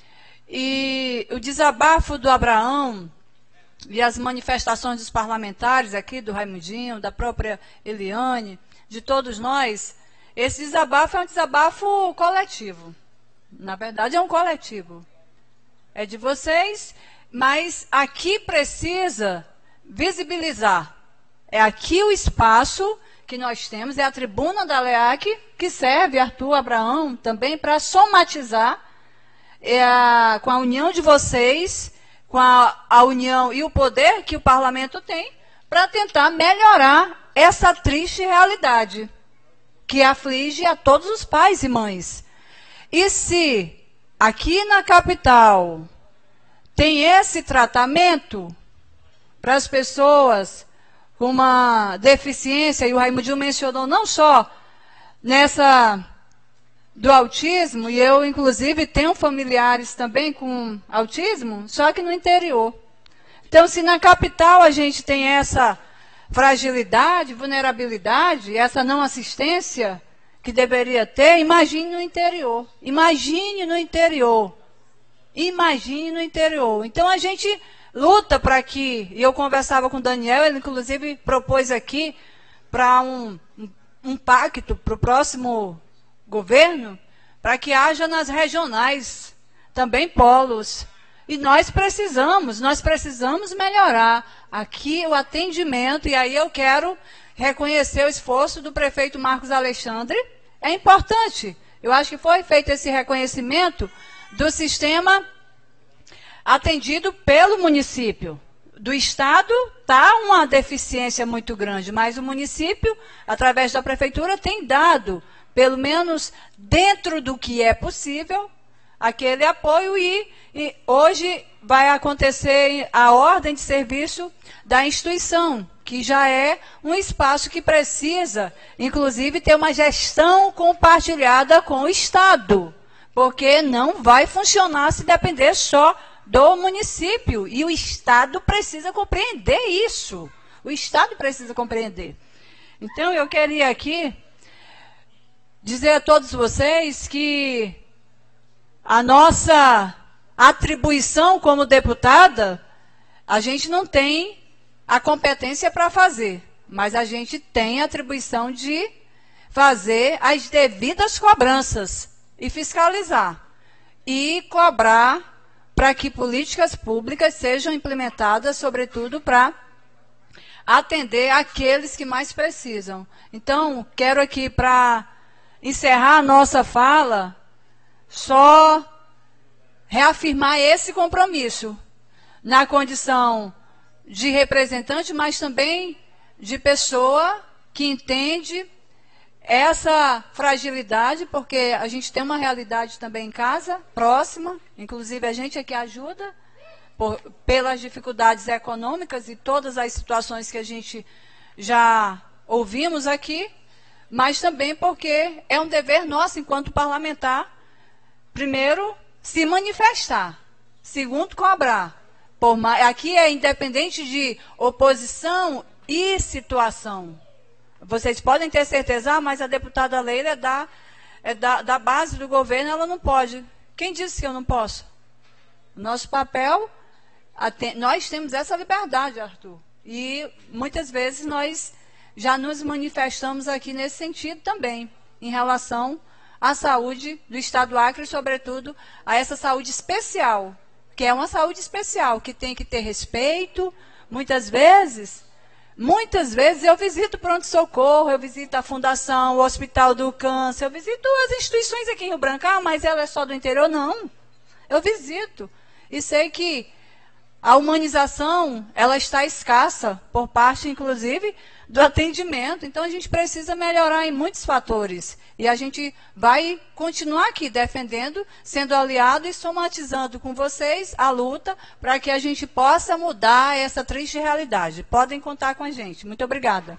E o desabafo do Abraão e as manifestações dos parlamentares aqui, do Raimundinho, da própria Eliane, de todos nós, esse desabafo é um desabafo coletivo. Na verdade, é um coletivo. É de vocês, mas aqui precisa visibilizar. É aqui o espaço que nós temos, é a tribuna da LEAC, que serve, Arthur, Abraão, também para somatizar é a, com a união de vocês, com a, a união e o poder que o parlamento tem, para tentar melhorar essa triste realidade que aflige a todos os pais e mães. E se aqui na capital tem esse tratamento para as pessoas com uma deficiência, e o Raimundinho mencionou não só nessa do autismo, e eu, inclusive, tenho familiares também com autismo, só que no interior. Então, se na capital a gente tem essa fragilidade, vulnerabilidade, essa não assistência que deveria ter, imagine no interior. Imagine no interior. Imagine no interior. Então, a gente luta para que, e eu conversava com o Daniel, ele inclusive propôs aqui para um, um pacto para o próximo governo, para que haja nas regionais também polos. E nós precisamos, nós precisamos melhorar aqui o atendimento, e aí eu quero reconhecer o esforço do prefeito Marcos Alexandre. É importante, eu acho que foi feito esse reconhecimento do sistema atendido pelo município. Do Estado está uma deficiência muito grande, mas o município, através da prefeitura, tem dado, pelo menos dentro do que é possível, aquele apoio, e, e hoje vai acontecer a ordem de serviço da instituição, que já é um espaço que precisa, inclusive, ter uma gestão compartilhada com o Estado, porque não vai funcionar se depender só do município, e o Estado precisa compreender isso. O Estado precisa compreender. Então, eu queria aqui dizer a todos vocês que a nossa atribuição como deputada, a gente não tem a competência para fazer, mas a gente tem a atribuição de fazer as devidas cobranças e fiscalizar. E cobrar para que políticas públicas sejam implementadas, sobretudo para atender aqueles que mais precisam. Então, quero aqui, para encerrar a nossa fala, só reafirmar esse compromisso, na condição de representante, mas também de pessoa que entende essa fragilidade, porque a gente tem uma realidade também em casa, próxima, inclusive a gente aqui ajuda, por, pelas dificuldades econômicas e todas as situações que a gente já ouvimos aqui, mas também porque é um dever nosso, enquanto parlamentar, primeiro, se manifestar, segundo, cobrar. Por mais, aqui é independente de oposição e situação. Vocês podem ter certeza, ah, mas a deputada Leila é, da, é da, da base do governo, ela não pode. Quem disse que eu não posso? Nosso papel, nós temos essa liberdade, Arthur. E muitas vezes nós já nos manifestamos aqui nesse sentido também, em relação à saúde do Estado do Acre, e, sobretudo, a essa saúde especial, que é uma saúde especial, que tem que ter respeito. Muitas vezes, muitas vezes eu visito o pronto-socorro, eu visito a Fundação, o Hospital do Câncer, eu visito as instituições aqui em Rio Branco. Ah, mas ela é só do interior? Não. Eu visito. E sei que a humanização, ela está escassa, por parte, inclusive, do atendimento. Então, a gente precisa melhorar em muitos fatores. E a gente vai continuar aqui defendendo, sendo aliado e somatizando com vocês a luta para que a gente possa mudar essa triste realidade. Podem contar com a gente. Muito obrigada.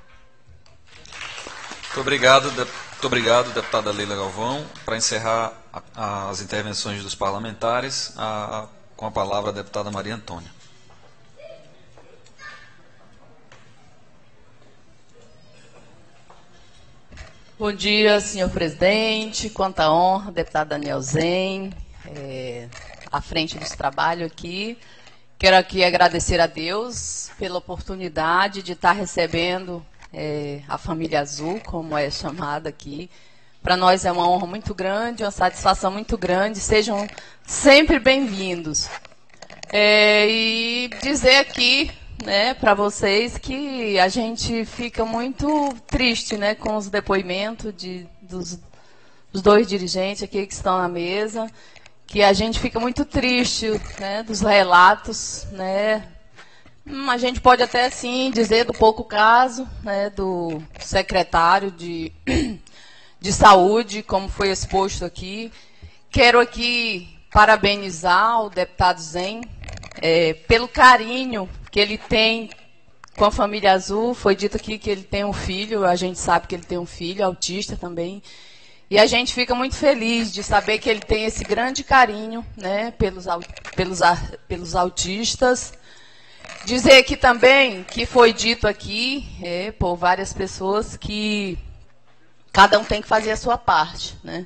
Muito obrigado, de... Muito obrigado, deputada Leila Galvão. Para encerrar a, as intervenções dos parlamentares, a, a, com a palavra a deputada Maria Antônia. Bom dia, senhor presidente. Quanta honra, deputado Daniel Zen, é, à frente dos trabalhos aqui. Quero aqui agradecer a Deus pela oportunidade de estar recebendo é, a família Azul, como é chamada aqui. Para nós é uma honra muito grande, uma satisfação muito grande. Sejam sempre bem-vindos. É, e dizer aqui, né, para vocês que a gente fica muito triste, né, com os depoimentos de, dos, dos dois dirigentes aqui que estão na mesa, que a gente fica muito triste, né, dos relatos, né. Hum, a gente pode até sim dizer do pouco caso, né, do secretário de, de saúde, como foi exposto aqui. Quero aqui parabenizar o deputado Zen é, pelo carinho que ele tem com a família Azul. Foi dito aqui que ele tem um filho, a gente sabe que ele tem um filho, autista também. E a gente fica muito feliz de saber que ele tem esse grande carinho, né, pelos, pelos, pelos autistas. Dizer aqui também que foi dito aqui é, por várias pessoas que cada um tem que fazer a sua parte, né?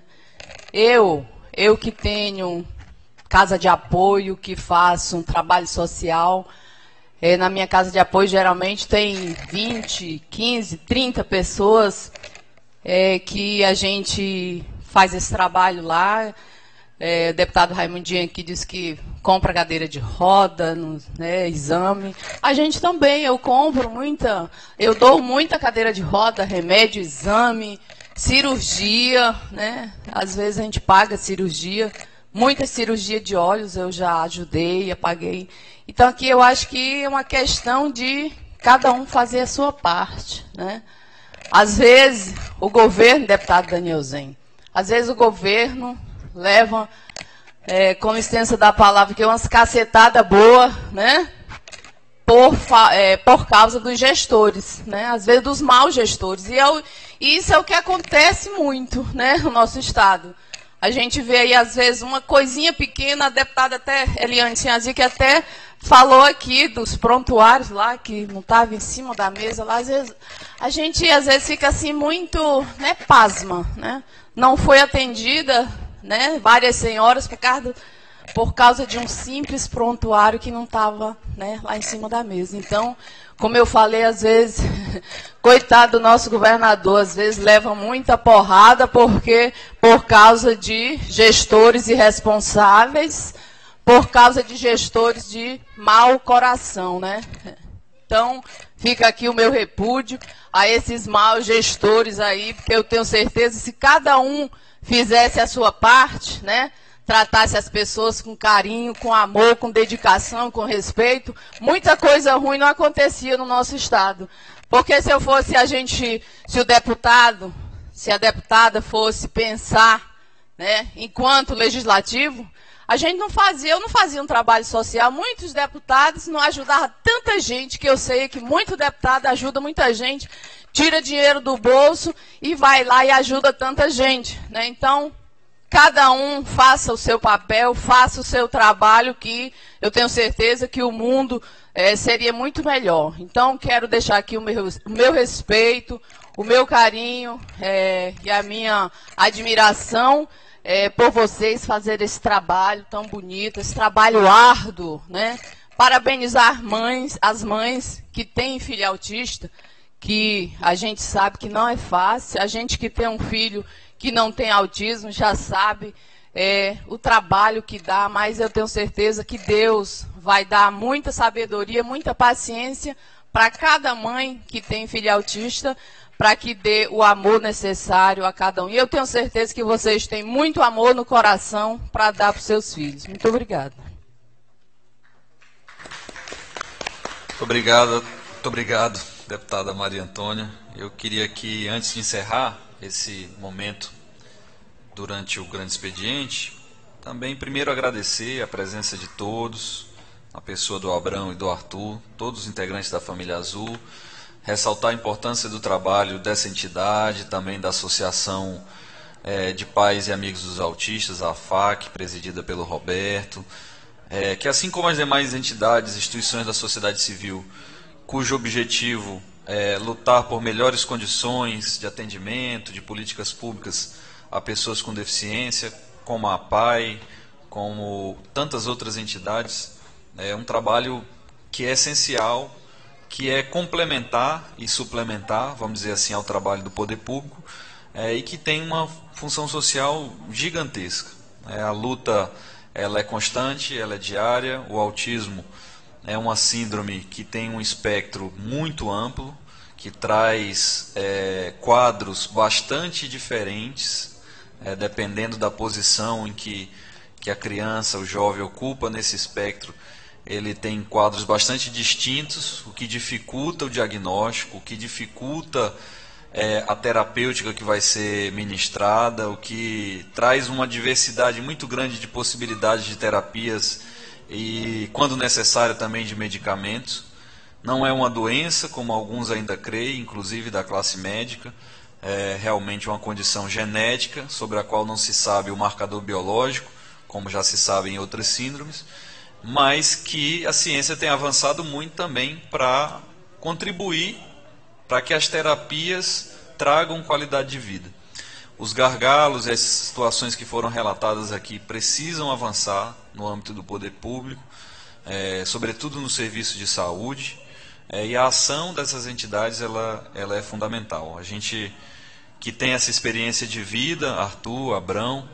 Eu, eu que tenho casa de apoio, que faço um trabalho social, é, na minha casa de apoio geralmente tem vinte, quinze, trinta pessoas é, que a gente faz esse trabalho lá. É, o deputado Raimundinho aqui disse que compra cadeira de roda, no, né, exame. A gente também, eu compro muita, eu dou muita cadeira de roda, remédio, exame, cirurgia, né? Às vezes a gente paga cirurgia, muita cirurgia de olhos eu já ajudei, apaguei. Então aqui eu acho que é uma questão de cada um fazer a sua parte, né? Às vezes o governo, deputado Daniel Zen, às vezes o governo leva, é, com licença da palavra, que é umas cacetadas boas, né? Por, é, por causa dos gestores, né? Às vezes dos maus gestores. E, eu, e isso é o que acontece muito, né, no nosso estado. A gente vê aí, às vezes, uma coisinha pequena, a deputada até, Eliane Sinhazi, que até falou aqui dos prontuários lá, que não estava em cima da mesa lá. Às vezes, a gente, às vezes, fica assim muito, né, pasma, né? Não foi atendida, né, várias senhoras por causa, por causa de um simples prontuário que não estava, né, lá em cima da mesa. Então, como eu falei, às vezes, coitado do nosso governador, às vezes leva muita porrada porque por causa de gestores irresponsáveis, por causa de gestores de mau coração, né? Então, fica aqui o meu repúdio a esses maus gestores aí, porque eu tenho certeza, se cada um fizesse a sua parte, né, tratasse as pessoas com carinho, com amor, com dedicação, com respeito, muita coisa ruim não acontecia no nosso estado. Porque se eu fosse a gente, se o deputado, se a deputada fosse pensar, né, enquanto legislativo, a gente não fazia, eu não fazia um trabalho social, muitos deputados não ajudavam tanta gente, que eu sei que muito deputado ajuda muita gente, tira dinheiro do bolso e vai lá e ajuda tanta gente, né? Então, cada um faça o seu papel, faça o seu trabalho, que eu tenho certeza que o mundo é, seria muito melhor. Então, quero deixar aqui o meu, o meu respeito, o meu carinho é, e a minha admiração é, por vocês fazerem esse trabalho tão bonito, esse trabalho árduo, né? Parabenizar mães, as mães que têm filho autista, que a gente sabe que não é fácil. A gente que tem um filho que não tem autismo já sabe é, o trabalho que dá, mas eu tenho certeza que Deus vai dar muita sabedoria, muita paciência para cada mãe que tem filho autista, para que dê o amor necessário a cada um. E eu tenho certeza que vocês têm muito amor no coração para dar para os seus filhos. Muito obrigada. Muito obrigado, muito obrigado, deputada Maria Antônia. Eu queria que, antes de encerrar esse momento durante o grande expediente, também primeiro agradecer a presença de todos, a pessoa do Abrão e do Arthur, todos os integrantes da família Azul, ressaltar a importância do trabalho dessa entidade, também da Associação é, de Pais e Amigos dos Autistas, a AFAC, presidida pelo Roberto, é, que assim como as demais entidades, instituições da sociedade civil, cujo objetivo é lutar por melhores condições de atendimento, de políticas públicas a pessoas com deficiência, como a P A I, como tantas outras entidades, é um trabalho que é essencial, que é complementar e suplementar, vamos dizer assim, ao trabalho do poder público, é, e que tem uma função social gigantesca. É, a luta ela é constante, ela é diária. O autismo é uma síndrome que tem um espectro muito amplo, que traz é, quadros bastante diferentes, é, dependendo da posição em que, que a criança, o jovem ocupa nesse espectro. Ele tem quadros bastante distintos, o que dificulta o diagnóstico, o que dificulta é, a terapêutica que vai ser ministrada, o que traz uma diversidade muito grande de possibilidades de terapias e, quando necessário, também de medicamentos. Não é uma doença, como alguns ainda creem, inclusive da classe médica. É realmente uma condição genética, sobre a qual não se sabe o marcador biológico, como já se sabe em outras síndromes, mas que a ciência tem avançado muito também para contribuir para que as terapias tragam qualidade de vida. Os gargalos e as situações que foram relatadas aqui precisam avançar no âmbito do poder público, é, sobretudo no serviço de saúde, é, e a ação dessas entidades ela, ela é fundamental. A gente que tem essa experiência de vida, Arthur, Abrão,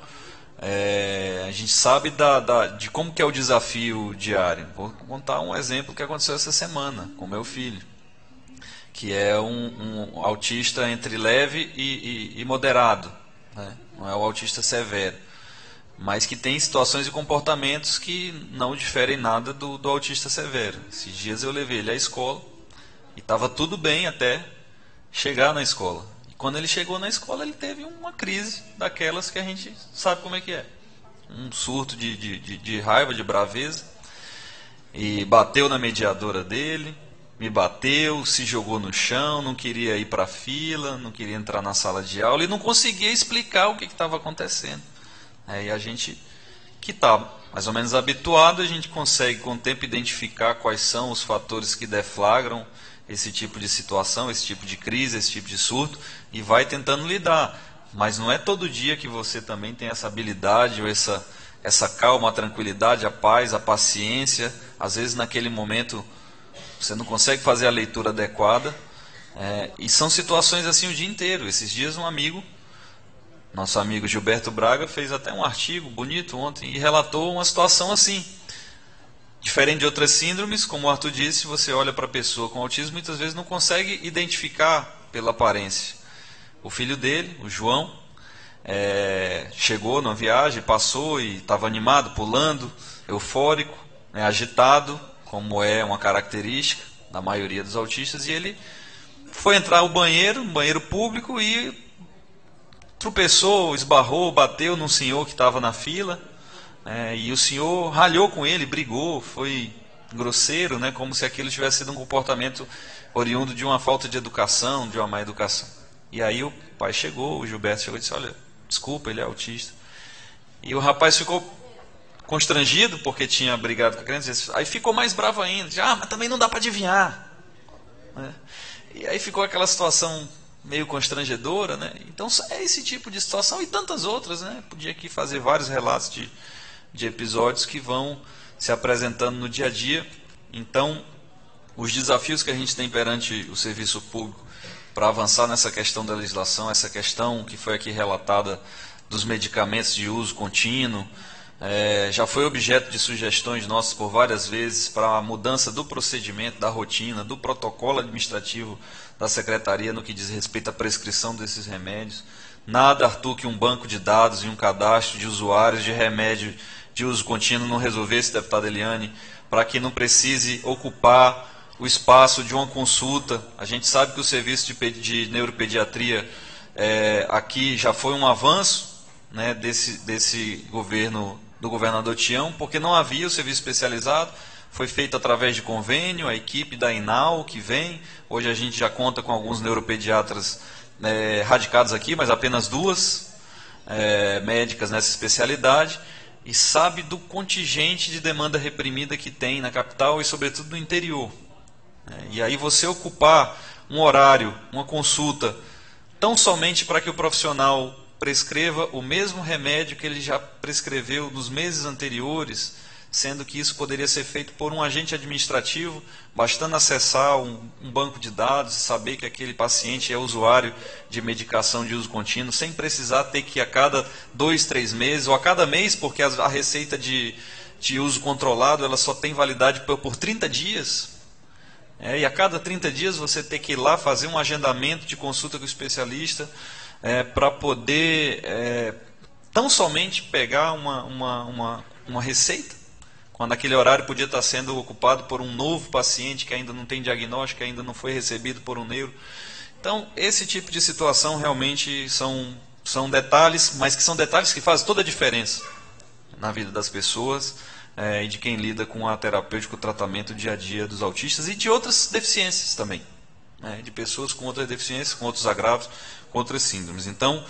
É, a gente sabe da, da, de como que é o desafio diário. Vou contar um exemplo que aconteceu essa semana com meu filho, que é um, um autista entre leve e, e, e moderado, né? Não é o autista severo, mas que tem situações e comportamentos que não diferem nada do, do autista severo. Esses dias eu levei ele à escola e estava tudo bem até chegar na escola. Quando ele chegou na escola, ele teve uma crise daquelas que a gente sabe como é que é. Um surto de, de, de, de raiva, de braveza. E bateu na mediadora dele, me bateu, se jogou no chão, não queria ir para a fila, não queria entrar na sala de aula e não conseguia explicar o que estava acontecendo. É, e a gente, que está mais ou menos habituado, a gente consegue com o tempo identificar quais são os fatores que deflagram esse tipo de situação, esse tipo de crise, esse tipo de surto, e vai tentando lidar. Mas não é todo dia que você também tem essa habilidade, ou essa, essa calma, a tranquilidade, a paz, a paciência. Às vezes naquele momento você não consegue fazer a leitura adequada. É, e são situações assim o dia inteiro. Esses dias um amigo, nosso amigo Gilberto Braga, fez até um artigo bonito ontem e relatou uma situação assim. Diferente de outras síndromes, como o Arthur disse, você olha para a pessoa com autismo e muitas vezes não consegue identificar pela aparência. O filho dele, o João, é, chegou numa viagem, passou e estava animado, pulando, eufórico, né, agitado, como é uma característica da maioria dos autistas, e ele foi entrar ao banheiro, um banheiro público, e tropeçou, esbarrou, bateu num senhor que estava na fila. É, e o senhor ralhou com ele, brigou, foi grosseiro, né, como se aquilo tivesse sido um comportamento oriundo de uma falta de educação, de uma má educação. E aí o pai chegou, o Gilberto chegou e disse, olha, desculpa, ele é autista. E o rapaz ficou constrangido porque tinha brigado com a criança, aí ficou mais bravo ainda, disse, ah, mas também não dá para adivinhar. É. E aí ficou aquela situação meio constrangedora, né? Então é esse tipo de situação e tantas outras, né? Podia aqui fazer vários relatos de de episódios que vão se apresentando no dia a dia. Então, os desafios que a gente tem perante o serviço público para avançar nessa questão da legislação, essa questão que foi aqui relatada dos medicamentos de uso contínuo, é, já foi objeto de sugestões nossas por várias vezes para a mudança do procedimento, da rotina, do protocolo administrativo da Secretaria no que diz respeito à prescrição desses remédios. Nada, Arthur, que um banco de dados e um cadastro de usuários de remédio de uso contínuo não resolvesse, deputada Eliane, para que não precise ocupar o espaço de uma consulta. A gente sabe que o serviço de, de neuropediatria é, aqui já foi um avanço, né, desse, desse governo, do governador Tião, porque não havia o serviço especializado, foi feito através de convênio, a equipe da INAU que vem, hoje a gente já conta com alguns neuropediatras é, radicados aqui, mas apenas duas é, médicas nessa especialidade, e sabe do contingente de demanda reprimida que tem na capital e sobretudo no interior. E aí você ocupar um horário, uma consulta, tão somente para que o profissional prescreva o mesmo remédio que ele já prescreveu nos meses anteriores, sendo que isso poderia ser feito por um agente administrativo, bastando acessar um, um banco de dados e saber que aquele paciente é usuário de medicação de uso contínuo, sem precisar ter que ir a cada dois, três meses, ou a cada mês, porque a, a receita de, de uso controlado ela só tem validade por, por trinta dias. É, e a cada trinta dias você tem que ir lá fazer um agendamento de consulta com o especialista é, para poder é, tão somente pegar uma, uma, uma, uma receita, quando aquele horário podia estar sendo ocupado por um novo paciente que ainda não tem diagnóstico, que ainda não foi recebido por um neuro. Então, esse tipo de situação realmente são, são detalhes, mas que são detalhes que fazem toda a diferença na vida das pessoas é, e de quem lida com a terapêutica, o tratamento dia a dia dos autistas e de outras deficiências também, né, de pessoas com outras deficiências, com outros agravos, com outras síndromes. Então,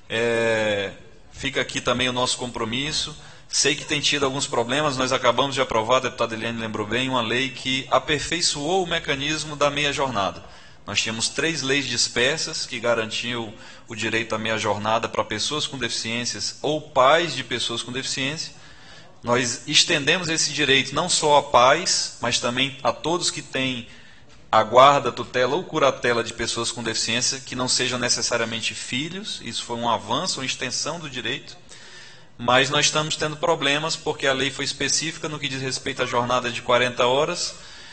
é, fica aqui também o nosso compromisso. Sei que tem tido alguns problemas, nós acabamos de aprovar, a deputada Eliane lembrou bem, uma lei que aperfeiçoou o mecanismo da meia jornada. Nós tínhamos três leis dispersas que garantiam o direito à meia jornada para pessoas com deficiências ou pais de pessoas com deficiência. Nós estendemos esse direito não só a pais, mas também a todos que têm a guarda, tutela ou curatela de pessoas com deficiência, que não sejam necessariamente filhos. Isso foi um avanço, uma extensão do direito. Mas nós estamos tendo problemas porque a lei foi específica no que diz respeito à jornada de quarenta horas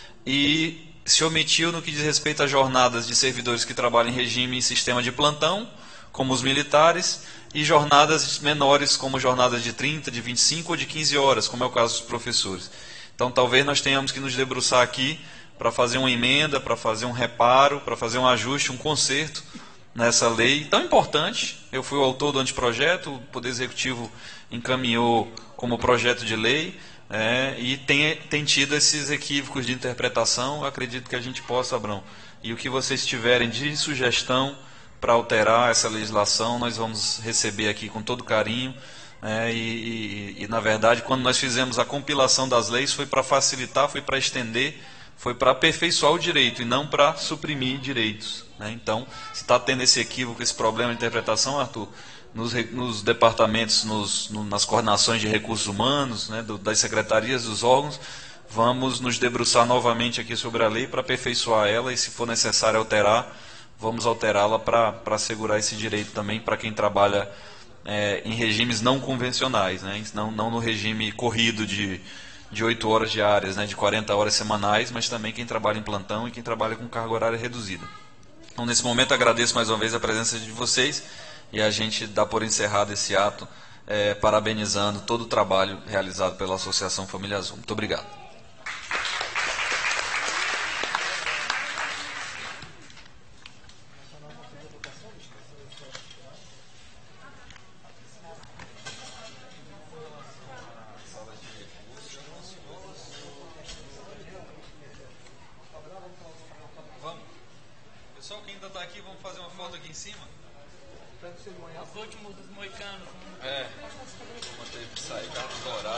e se omitiu no que diz respeito às jornadas de servidores que trabalham em regime e sistema de plantão, como os militares, e jornadas menores, como jornadas de trinta, de vinte e cinco ou de quinze horas, como é o caso dos professores. Então talvez nós tenhamos que nos debruçar aqui para fazer uma emenda, para fazer um reparo, para fazer um ajuste, um conserto nessa lei tão importante. Eu fui o autor do anteprojeto, o Poder Executivo encaminhou como projeto de lei é, e tem, tem tido esses equívocos de interpretação. Eu acredito que a gente possa, Abrão, e o que vocês tiverem de sugestão para alterar essa legislação, nós vamos receber aqui com todo carinho. É, e, e, e, na verdade, quando nós fizemos a compilação das leis, foi para facilitar, foi para estender, foi para aperfeiçoar o direito e não para suprimir direitos. Né? Então, se está tendo esse equívoco, esse problema de interpretação, Arthur, nos, nos departamentos, nos, no, nas coordenações de recursos humanos, né, do, das secretarias, dos órgãos, vamos nos debruçar novamente aqui sobre a lei para aperfeiçoar ela e, se for necessário alterar, vamos alterá-la para assegurar esse direito também para quem trabalha é, em regimes não convencionais, né, não, não no regime corrido de de oito horas diárias, né, de quarenta horas semanais, mas também quem trabalha em plantão e quem trabalha com carga horária reduzida. Então, nesse momento, agradeço mais uma vez a presença de vocês e a gente dá por encerrado esse ato, é, parabenizando todo o trabalho realizado pela Associação Família Azul. Muito obrigado. Pessoal que ainda está aqui, vamos fazer uma foto aqui em cima? Os últimos dos moicanos. É. Vamos ter que sair, tá no horário.